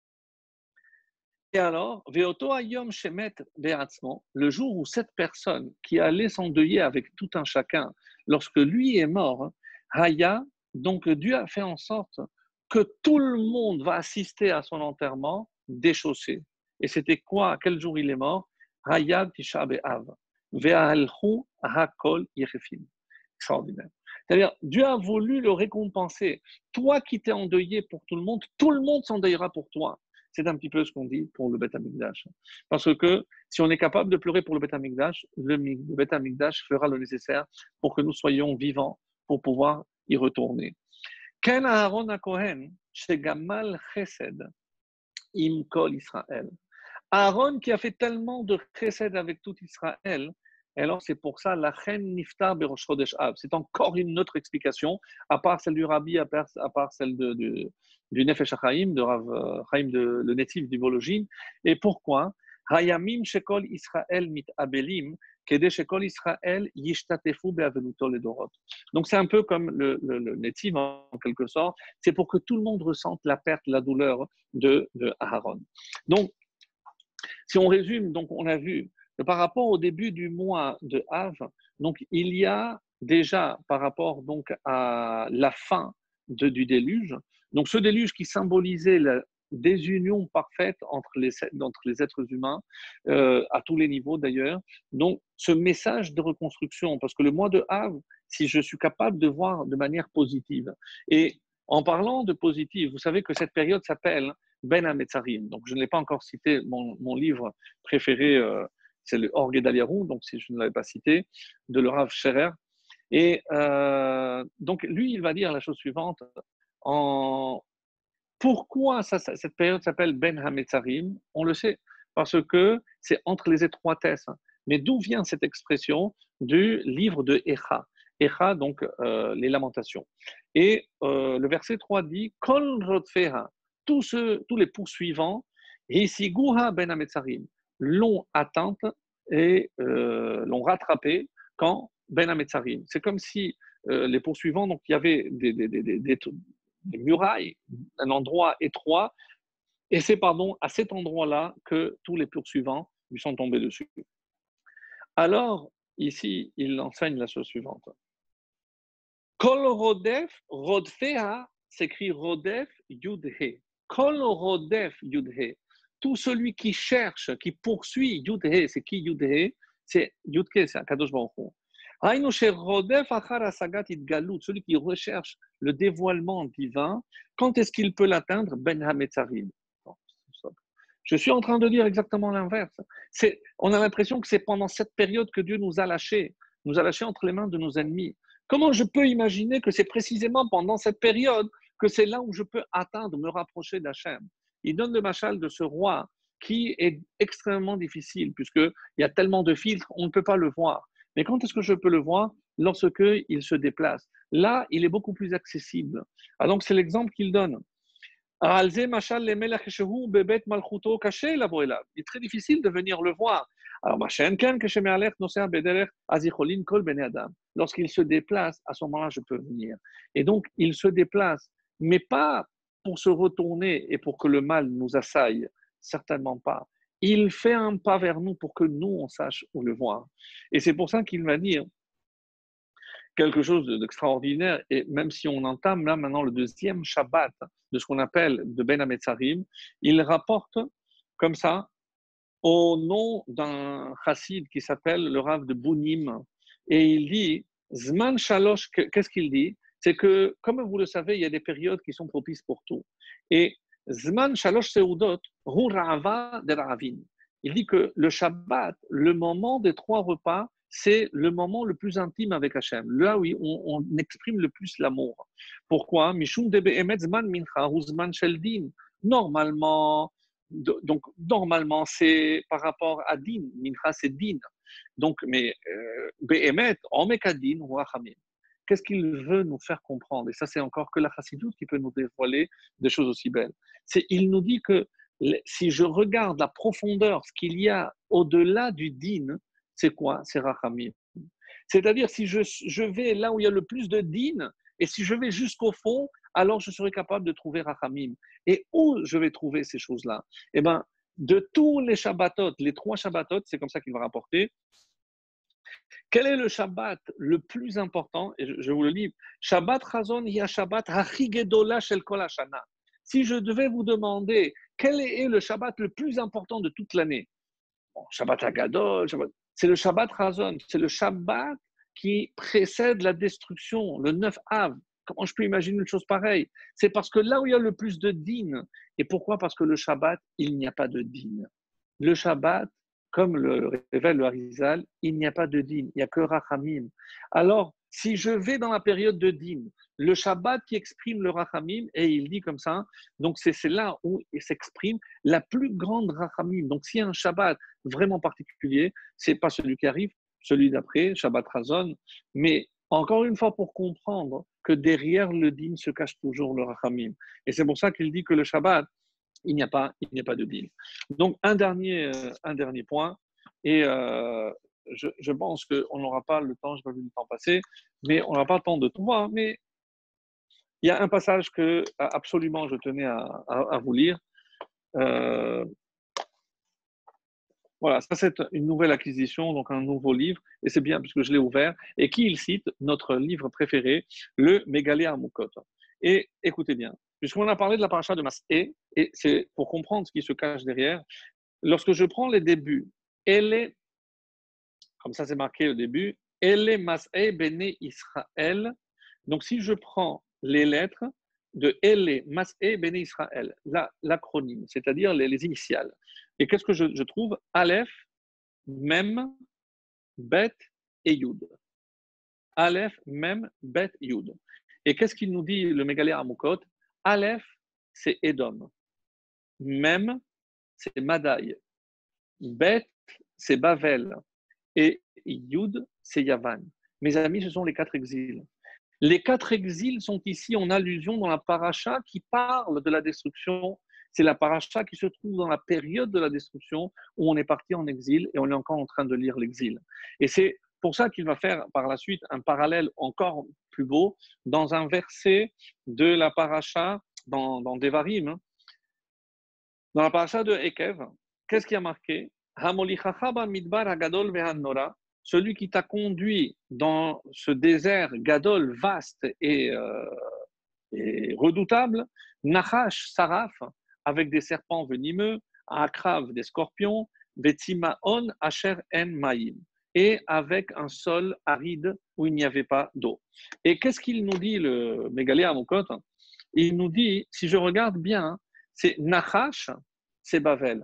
Et alors, Veoto Ayom Shemet Beatzmo, le jour où cette personne qui allait s'endeuiller avec tout un chacun, lorsque lui est mort, Haya, donc Dieu a fait en sorte que tout le monde va assister à son enterrement déchaussé. Et c'était quoi? Quel jour il est mort? Hayad Tisha B'Av. Ve'alchu hakol yechefim. Extraordinaire. C'est-à-dire, Dieu a voulu le récompenser. Toi qui t'es endeuillé pour tout le monde, tout le monde s'endeuillera pour toi. C'est un petit peu ce qu'on dit pour le Beth Amikdash. Parce que si on est capable de pleurer pour le Beth Amikdash, le, le Beth Amikdash fera le nécessaire pour que nous soyons vivants pour pouvoir y retourner. Ken Aaron HaKohen, Shegamal Chesed, Im Kol Israël. Aaron qui a fait tellement de chesed avec tout Israël, et alors c'est pour ça la chen niftar berosh chodesh av. C'est encore une autre explication, à part celle du Rabbi, à part, à part celle de, de, du Nefesh HaChaim, de Rav Chaim, de, le natif du Vologine. Et pourquoi Hayamim shekol Israël mit abelim, kede shekol Israël yishtatefu be'avenuto ledorot. Donc c'est un peu comme le, le, le natif en quelque sorte, c'est pour que tout le monde ressente la perte, la douleur de, de Aaron. Donc, si on résume, donc on a vu que par rapport au début du mois de Av, donc il y a déjà par rapport donc à la fin de, du déluge, donc ce déluge qui symbolisait la désunion parfaite entre les, entre les êtres humains, euh, à tous les niveaux d'ailleurs, donc ce message de reconstruction, parce que le mois de Av, si je suis capable de voir de manière positive, et en parlant de positive, vous savez que cette période s'appelle Ben HaMetzarim. Donc, je ne l'ai pas encore cité. Mon, mon livre préféré, euh, c'est le Or Gedaliahu, donc si je ne l'avais pas cité, de le Rav Scherer. Et euh, donc, lui, il va dire la chose suivante. En... Pourquoi ça, ça, cette période s'appelle Ben HaMetzarim? On le sait, parce que c'est entre les étroitesses. Mais d'où vient cette expression du livre de Echa? Echa, donc euh, les lamentations. Et euh, le verset trois dit « Kol rodfeha » Tous, ceux, tous les poursuivants, ben l'ont atteinte et euh, l'ont rattrapé quand Ben Hametzarim. C'est comme si euh, les poursuivants, donc il y avait des, des, des, des, des murailles, un endroit étroit, et c'est pardon à cet endroit-là que tous les poursuivants lui sont tombés dessus. Alors, ici, il enseigne la chose suivante. Kol rodef, rodfeha, s'écrit rodef, yudhe. Kol rodef yudhe, tout celui qui cherche, qui poursuit yudhe, c'est qui yudhe? C'est yudhe, c'est un kadosh baruch hu. Haïnu she rodef achar asagat idgalut, celui qui recherche le dévoilement divin, quand est-ce qu'il peut l'atteindre? Ben hametzarim. Je suis en train de dire exactement l'inverse. C'est, on a l'impression que c'est pendant cette période que Dieu nous a lâchés, nous a lâchés entre les mains de nos ennemis. Comment je peux imaginer que c'est précisément pendant cette période que c'est là où je peux atteindre, me rapprocher d'Hachem? Il donne le machal de ce roi qui est extrêmement difficile, puisqu'il y a tellement de filtres, on ne peut pas le voir. Mais quand est-ce que je peux le voir? Lorsqu'il se déplace. Là, il est beaucoup plus accessible. Ah, donc, c'est l'exemple qu'il donne. Il est très difficile de venir le voir. Alors, lorsqu'il se déplace, à ce moment-là, je peux venir. Et donc, il se déplace, mais pas pour se retourner et pour que le mal nous assaille, certainement pas. Il fait un pas vers nous pour que nous, on sache où le voir. Et c'est pour ça qu'il va dire quelque chose d'extraordinaire, et même si on entame là maintenant le deuxième Shabbat de ce qu'on appelle de Ben Hametzarim, il rapporte comme ça au nom d'un chassid qui s'appelle le Rav de Bounim, et il dit, Zman Shalosh, qu'est-ce qu'il dit? C'est que, comme vous le savez, il y a des périodes qui sont propices pour tout. Et Zman Shalosh Seudot, Hu Ra'ava de Ravin. Il dit que le Shabbat, le moment des trois repas, c'est le moment le plus intime avec Hachem, là où on, on exprime le plus l'amour. Pourquoi? Mishum de be'emet zman mincha hu zman shel din. Normalement, donc normalement c'est par rapport à din. Mincha c'est din. Donc, mais euh, be'emet omeka din hu hachamim. Qu'est-ce qu'il veut nous faire comprendre? Et ça, c'est encore que la chassidoute qui peut nous dévoiler des choses aussi belles. C'est, il nous dit que si je regarde la profondeur, ce qu'il y a au-delà du din, c'est quoi? C'est Rachamim. C'est-à-dire, si je, je vais là où il y a le plus de din, et si je vais jusqu'au fond, alors je serai capable de trouver Rachamim. Et où je vais trouver ces choses-là? Eh bien, de tous les Shabbatot, les trois Shabbatot, c'est comme ça qu'il va rapporter. Quel est le Shabbat le plus important? Et je, je vous le lis. Shabbat Chazon ya Shabbat hachi gedola shel kol hashana. Si je devais vous demander quel est le Shabbat le plus important de toute l'année, bon, Shabbat Hagadol, Shabbat, c'est le Shabbat Chazon, c'est le Shabbat qui précède la destruction, le neuf Av, Comment je peux imaginer une chose pareille? C'est parce que là où il y a le plus de din, et pourquoi? Parce que le Shabbat, il n'y a pas de din. Le Shabbat, comme le révèle le Harizal, il n'y a pas de din, il n'y a que Rachamim. Alors, si je vais dans la période de din, le Shabbat qui exprime le Rachamim, et il dit comme ça, donc c'est, c'est là où il s'exprime la plus grande Rachamim. Donc, s'il y a un Shabbat vraiment particulier, c'est pas celui qui arrive, celui d'après, Shabbat Razon, mais encore une fois pour comprendre que derrière le din se cache toujours le Rachamim. Et c'est pour ça qu'il dit que le Shabbat, il n'y a pas, il n'y a pas de deal. Donc, un dernier, euh, un dernier point, et euh, je, je pense qu'on n'aura pas le temps, je n'ai pas vu le temps passer, mais on n'aura pas le temps de tout voir, mais il y a un passage que absolument je tenais à, à, à vous lire. Euh, voilà, ça c'est une nouvelle acquisition, donc un nouveau livre, et c'est bien puisque je l'ai ouvert, et qui il cite notre livre préféré, le Mégalé Amukot. Et écoutez bien, puisqu'on a parlé de la paracha de Mas'é, et c'est pour comprendre ce qui se cache derrière, lorsque je prends les débuts, elle, comme ça c'est marqué au début, elle Mas'é Bene Israël, donc si je prends les lettres de elle Mas'é Bene Israël, la, l'acronyme, c'est-à-dire les, les initiales, et qu'est-ce que je, je trouve? Aleph, Mem, Bet et Yud. Aleph, Mem, Bet, Yud. Et qu'est-ce qu'il nous dit le Mégalé Amukot? Aleph, c'est Edom. Mem, c'est Madaï. Bet, c'est Bavel. Et Yud, c'est Yavan. Mes amis, ce sont les quatre exils. Les quatre exils sont ici en allusion dans la paracha qui parle de la destruction. C'est la paracha qui se trouve dans la période de la destruction où on est parti en exil et on est encore en train de lire l'exil. Et c'est pour ça qu'il va faire par la suite un parallèle encore plus beau dans un verset de la paracha, dans, dans Devarim, dans la paracha de Ekev. Qu'est-ce qui a marqué? Celui qui t'a conduit dans ce désert gadol, vaste et, euh, et redoutable, Nachash, Saraf, avec des serpents venimeux, Akrav, des scorpions, Vetimaon, Asher En Maïm, et avec un sol aride où il n'y avait pas d'eau. Et qu'est-ce qu'il nous dit, le Mégalé Amukot? Il nous dit, si je regarde bien, c'est Nachash, c'est Bavel.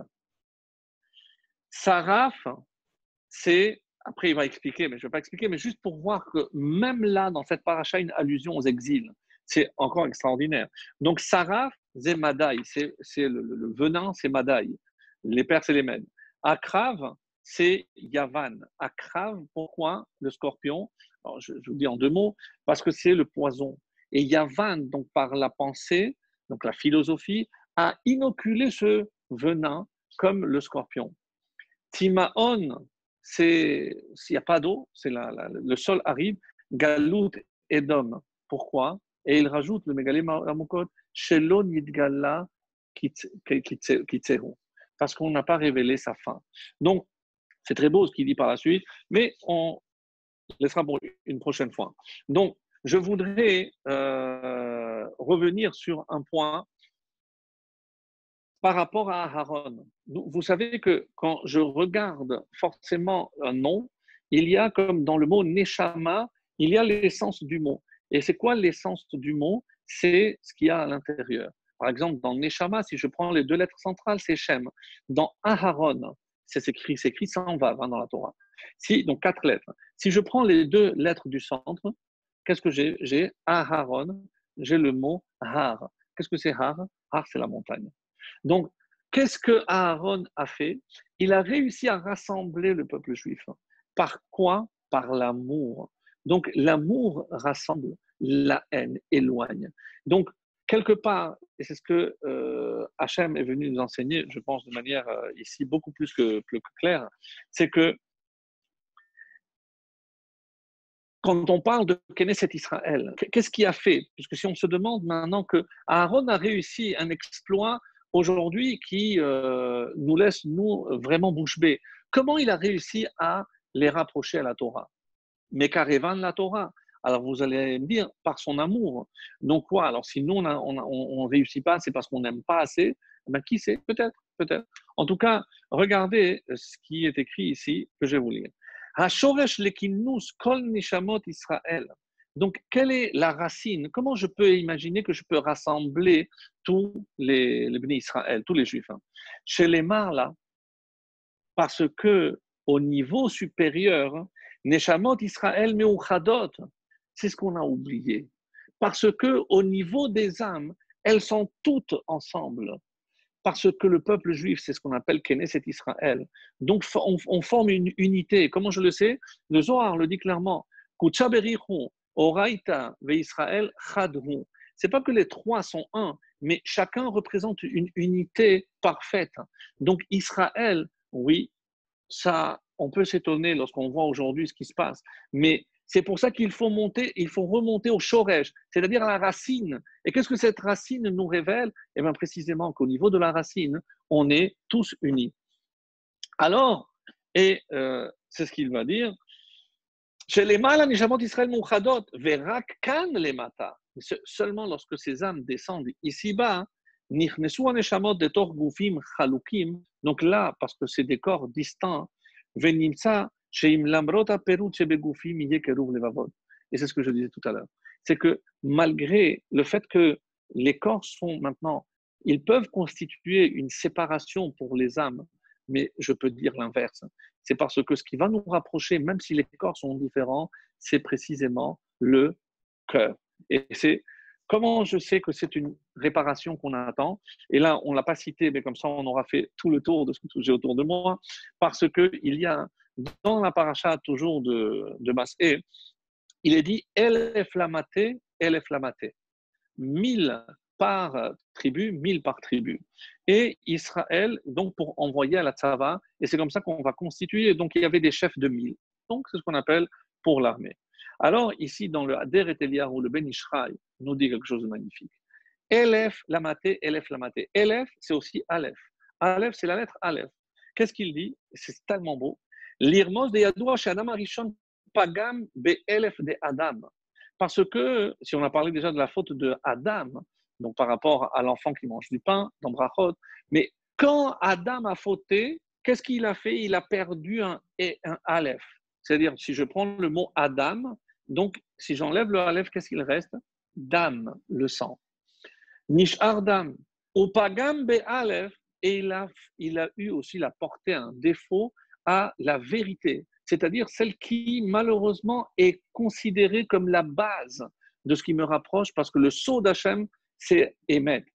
Saraf, c'est, après il va expliquer, mais je ne vais pas expliquer, mais juste pour voir que même là, dans cette paracha, une allusion aux exils, c'est encore extraordinaire. Donc Saraf, c'est Madaï, c'est, c'est le, le, le venin, c'est Madaï, les Perses et les Mèdes. Akrav, c'est Yavan. Akrav, pourquoi le scorpion? Alors, je, je vous dis en deux mots, parce que c'est le poison. Et Yavan, donc par la pensée, donc la philosophie, a inoculé ce venin comme le scorpion. Timaon, c'est s'il n'y a pas d'eau, c'est la, la, le sol aride. Galout Edom. Pourquoi? Et il rajoute le Mégalé Amukot, Shelo Nidgala Kitseru. Parce qu'on n'a pas révélé sa fin. Donc, c'est très beau ce qu'il dit par la suite, mais on laissera pour une prochaine fois. Donc, je voudrais euh, revenir sur un point par rapport à Aaron. Vous savez que quand je regarde forcément un nom, il y a comme dans le mot Neshama, il y a l'essence du mot. Et c'est quoi l'essence du mot? C'est ce qu'il y a à l'intérieur. Par exemple, dans Neshama, si je prends les deux lettres centrales, c'est Shem. Dans Aharon, c'est écrit, c'est écrit sans vav hein, dans la Torah. Si, donc quatre lettres. Si je prends les deux lettres du centre, qu'est-ce que j'ai? J'ai Aharon, j'ai le mot Har. Qu'est-ce que c'est Har? Har, c'est la montagne. Donc, qu'est-ce que Aaron a fait? Il a réussi à rassembler le peuple juif. Par quoi? Par l'amour. Donc, l'amour rassemble, la haine éloigne. Donc, quelque part, et c'est ce que euh, Hachem est venu nous enseigner, je pense de manière euh, ici beaucoup plus que, plus que claire, c'est que quand on parle de Knesset Israël, qu'est-ce qu'il a fait? Puisque si on se demande maintenant que Aaron a réussi un exploit aujourd'hui qui euh, nous laisse, nous, vraiment bouche bée. Comment il a réussi à les rapprocher à la Torah? Mekarevan la Torah. Alors vous allez me dire, par son amour. Donc quoi? Alors si nous, on ne réussit pas, c'est parce qu'on n'aime pas assez. Ben, qui sait? Peut-être, peut-être. En tout cas, regardez ce qui est écrit ici, que je vais vous lire. Hashoresh lekinus kol nishamot Israël. Donc, quelle est la racine? Comment je peux imaginer que je peux rassembler tous les, les Bnei Israël, tous les Juifs, hein? Chez les Marla, parce que au niveau supérieur, Neshamot Israël Meuchadot, c'est ce qu'on a oublié. Parce que au niveau des âmes, elles sont toutes ensemble. Parce que le peuple juif, c'est ce qu'on appelle Knesset Israël. Donc, on, on forme une unité. Comment je le sais? Le Zohar le dit clairement. Kutshaberichu, Oraita, Ve'Israël, Chadhu. C'est pas que les trois sont un, mais chacun représente une unité parfaite. Donc, Israël, oui, ça, on peut s'étonner lorsqu'on voit aujourd'hui ce qui se passe, mais c'est pour ça qu'il faut monter, il faut remonter au shoresh, c'est-à-dire à la racine. Et qu'est-ce que cette racine nous révèle? Eh bien, précisément qu'au niveau de la racine, on est tous unis. Alors, et euh, c'est ce qu'il va dire, chez les malas, Nishamot Israël Mouchadot, Verak Kan les Mata. Seulement lorsque ces âmes descendent ici-bas, Nichnesu Neshamot de Tor Gufim Chalukim, donc là, parce que c'est des corps distants, Venimsa, Sheim Lamrota Perut Shebegufim Iye Keruv Levavod. Et c'est ce que je disais tout à l'heure. C'est que malgré le fait que les corps sont maintenant, ils peuvent constituer une séparation pour les âmes, mais je peux dire l'inverse. C'est parce que ce qui va nous rapprocher, même si les corps sont différents, c'est précisément le cœur. Et c'est comment je sais que c'est une réparation qu'on attend. Et là, on ne l'a pas cité, mais comme ça, on aura fait tout le tour de ce que j'ai autour de moi, parce qu'il y a dans la paracha toujours de, de Mas'é, il est dit « Elef lamaté, elef lamaté ». Mille par tribu, mille par tribu. Et Israël, donc pour envoyer à la Tzava, et c'est comme ça qu'on va constituer, donc il y avait des chefs de mille. Donc c'est ce qu'on appelle pour l'armée. Alors ici, dans le Hader et Eliyahu, le Ben Ishraï nous dit quelque chose de magnifique. Elef lamaté, elef lamaté. Elef, c'est aussi Aleph. Aleph, c'est la lettre Aleph. Qu'est-ce qu'il dit? C'est tellement beau. L'irmos de Yadoua chez Adam Arishon pagam be elef de Adam. Parce que, si on a parlé déjà de la faute de Adam, donc par rapport à l'enfant qui mange du pain dans Brachot, mais quand Adam a fauté, qu'est-ce qu'il a fait? Il a perdu un, un Aleph. C'est-à-dire, si je prends le mot Adam, donc si j'enlève le Aleph, qu'est-ce qu'il reste? Dam, le sang. Nishar Dam. Upagam be Aleph, et il a, il a eu aussi la portée, un défaut à la vérité, c'est-à-dire celle qui malheureusement est considérée comme la base de ce qui me rapproche, parce que le sceau d'Hachem, c'est Emet.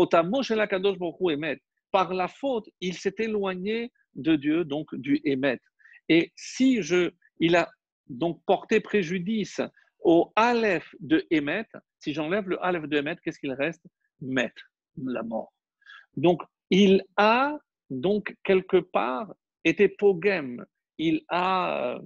Par la faute, il s'est éloigné de Dieu, donc du Emet. Et si je, il a donc porté préjudice au Aleph de Emet, si j'enlève le Aleph de Emet, qu'est-ce qu'il reste? Met, la mort. Donc, il a donc quelque part été pogem, il a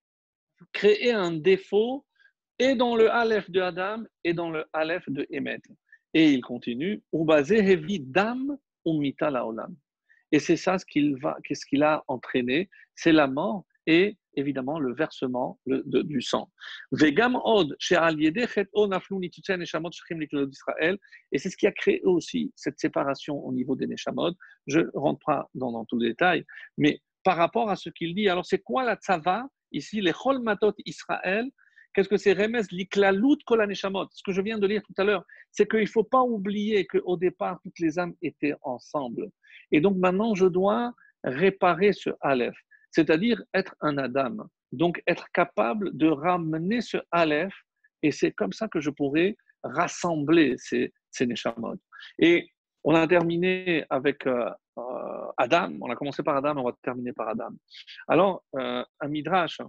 créé un défaut et dans le Aleph de Adam et dans le Aleph de Emet. Et il continue, hevi dam umita laolam. Et c'est ça ce qu'il va, qu'est-ce qu'il a entraîné, c'est la mort et évidemment le versement le, de, du sang. Vegam od she'al yedei chet'o naflu nitzutzei neshamot shechim liklot d'Israël. Et c'est ce qui a créé aussi cette séparation au niveau des neshamot. Je ne rentre pas dans, dans tous les détails, mais par rapport à ce qu'il dit, alors c'est quoi la tzava ici, les chol matot Israël? Qu'est-ce que c'est Remez l'Iklalut kol haneshamot? Ce que je viens de lire tout à l'heure, c'est qu'il ne faut pas oublier qu'au départ, toutes les âmes étaient ensemble. Et donc maintenant, je dois réparer ce Aleph, c'est-à-dire être un Adam. Donc être capable de ramener ce Aleph, et c'est comme ça que je pourrais rassembler ces, ces neshamot. Et on a terminé avec euh, euh, Adam, on a commencé par Adam, on va terminer par Adam. Alors, euh, un midrash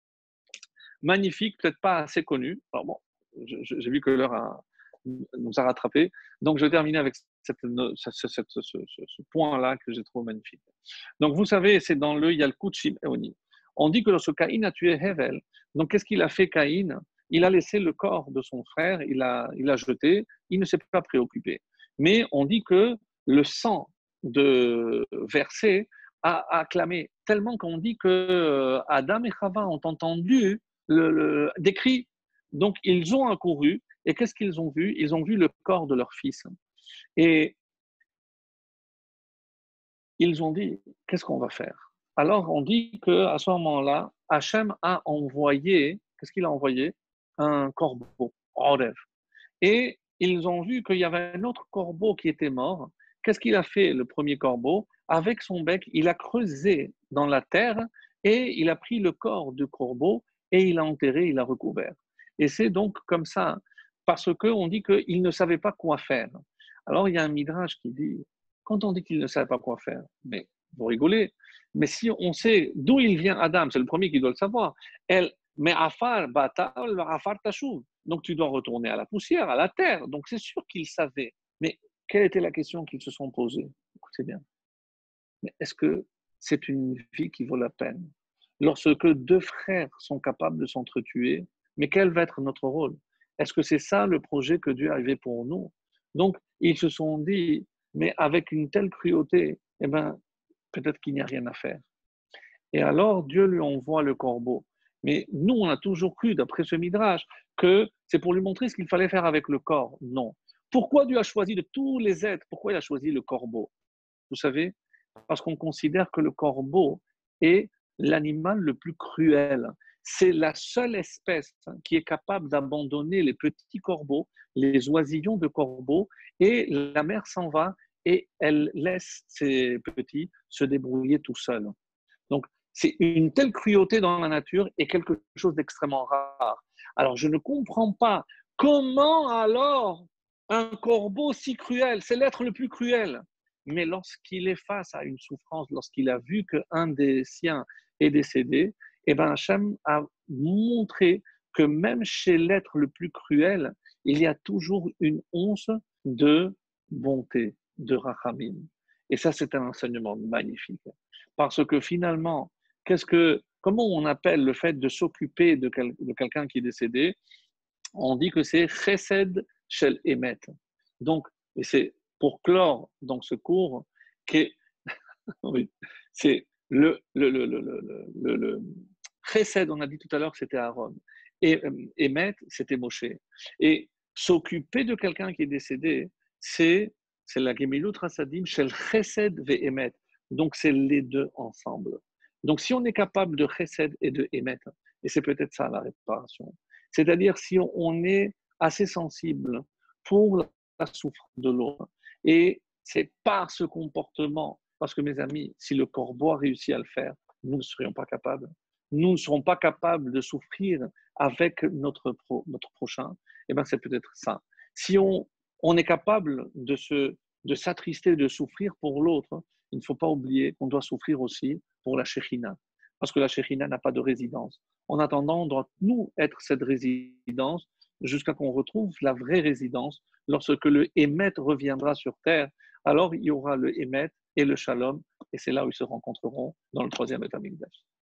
magnifique, peut-être pas assez connu. Alors bon, j'ai vu que l'heure a, nous a rattrapés. Donc, je vais terminer avec cette, cette, cette, ce, ce, ce point-là que j'ai trouvé magnifique. Donc, vous savez, c'est dans le Yalkut Shim'oni. On dit que lorsque Caïn a tué Hevel, donc qu'est-ce qu'il a fait Caïn? Il a laissé le corps de son frère, il a, il a jeté, il ne s'est pas préoccupé. Mais on dit que le sang de versé a acclamé, tellement qu'on dit que Adam et Chava ont entendu le, le, des cris. Donc, ils ont accouru, et qu'est-ce qu'ils ont vu? Ils ont vu le corps de leur fils. Et ils ont dit, qu'est-ce qu'on va faire? Alors, on dit qu'à ce moment-là, Hachem a envoyé, qu'est-ce qu'il a envoyé? un corbeau, Orev. Et ils ont vu qu'il y avait un autre corbeau qui était mort. Qu'est-ce qu'il a fait, le premier corbeau? Avec son bec, il a creusé dans la terre et il a pris le corps du corbeau et il l'a enterré, il l'a recouvert. Et c'est donc comme ça, parce qu'on dit qu'il ne savait pas quoi faire. Alors il y a un midrash qui dit, quand on dit qu'il ne savait pas quoi faire, mais vous rigolez, mais si on sait d'où il vient Adam, c'est le premier qui doit le savoir, elle, mais afar batal, afar tashuv. Donc tu dois retourner à la poussière, à la terre. Donc c'est sûr qu'ils savaient. Mais quelle était la question qu'ils se sont posée? Écoutez bien. Mais est-ce que c'est une vie qui vaut la peine? Lorsque deux frères sont capables de s'entretuer, mais quel va être notre rôle? Est-ce que c'est ça le projet que Dieu avait pour nous? Donc ils se sont dit, mais avec une telle cruauté, eh ben, peut-être qu'il n'y a rien à faire. Et alors Dieu lui envoie le corbeau. Mais nous, on a toujours cru, d'après ce midrash, que c'est pour lui montrer ce qu'il fallait faire avec le corps. Non. Pourquoi Dieu a choisi de tous les êtres? Pourquoi il a choisi le corbeau? Vous savez, parce qu'on considère que le corbeau est l'animal le plus cruel. C'est la seule espèce qui est capable d'abandonner les petits corbeaux, les oisillons de corbeaux, et la mère s'en va et elle laisse ses petits se débrouiller tout seuls. Donc, c'est une telle cruauté dans la nature et quelque chose d'extrêmement rare. Alors, je ne comprends pas comment alors un corbeau si cruel, c'est l'être le plus cruel, mais lorsqu'il est face à une souffrance, lorsqu'il a vu qu'un des siens est décédé, eh ben Hachem a montré que même chez l'être le plus cruel, il y a toujours une once de bonté, de rachamim. Et ça, c'est un enseignement magnifique. Parce que finalement, qu'est-ce que, comment on appelle le fait de s'occuper de, quel, de quelqu'un qui est décédé? On dit que c'est chesed shel emet. Donc, et c'est pour clore donc ce cours, que, oui, c'est le, le, le, le, le, le, le chesed, on a dit tout à l'heure que c'était Aaron, et emet, c'était Moshe. Et s'occuper de quelqu'un qui est décédé, c'est, c'est la gemilut rasadim shel chesed ve emet. Donc, c'est les deux ensemble. Donc, si on est capable de chesed et de émettre, et c'est peut-être ça la réparation, c'est-à-dire si on est assez sensible pour la souffrance de l'autre, et c'est par ce comportement, parce que mes amis, si le corbeau a réussi à le faire, nous ne serions pas capables. Nous ne serons pas capables de souffrir avec notre, pro, notre prochain, et bien c'est peut-être ça. Si on, on est capable de, se, de s'attrister, de souffrir pour l'autre, il ne faut pas oublier qu'on doit souffrir aussi pour la Shekhinah, parce que la Shekhinah n'a pas de résidence. En attendant, on doit, nous, être cette résidence jusqu'à qu'on retrouve la vraie résidence. Lorsque le Hémet reviendra sur terre, alors il y aura le Hémet et le Shalom, et c'est là où ils se rencontreront dans le troisième Beth Amikdash.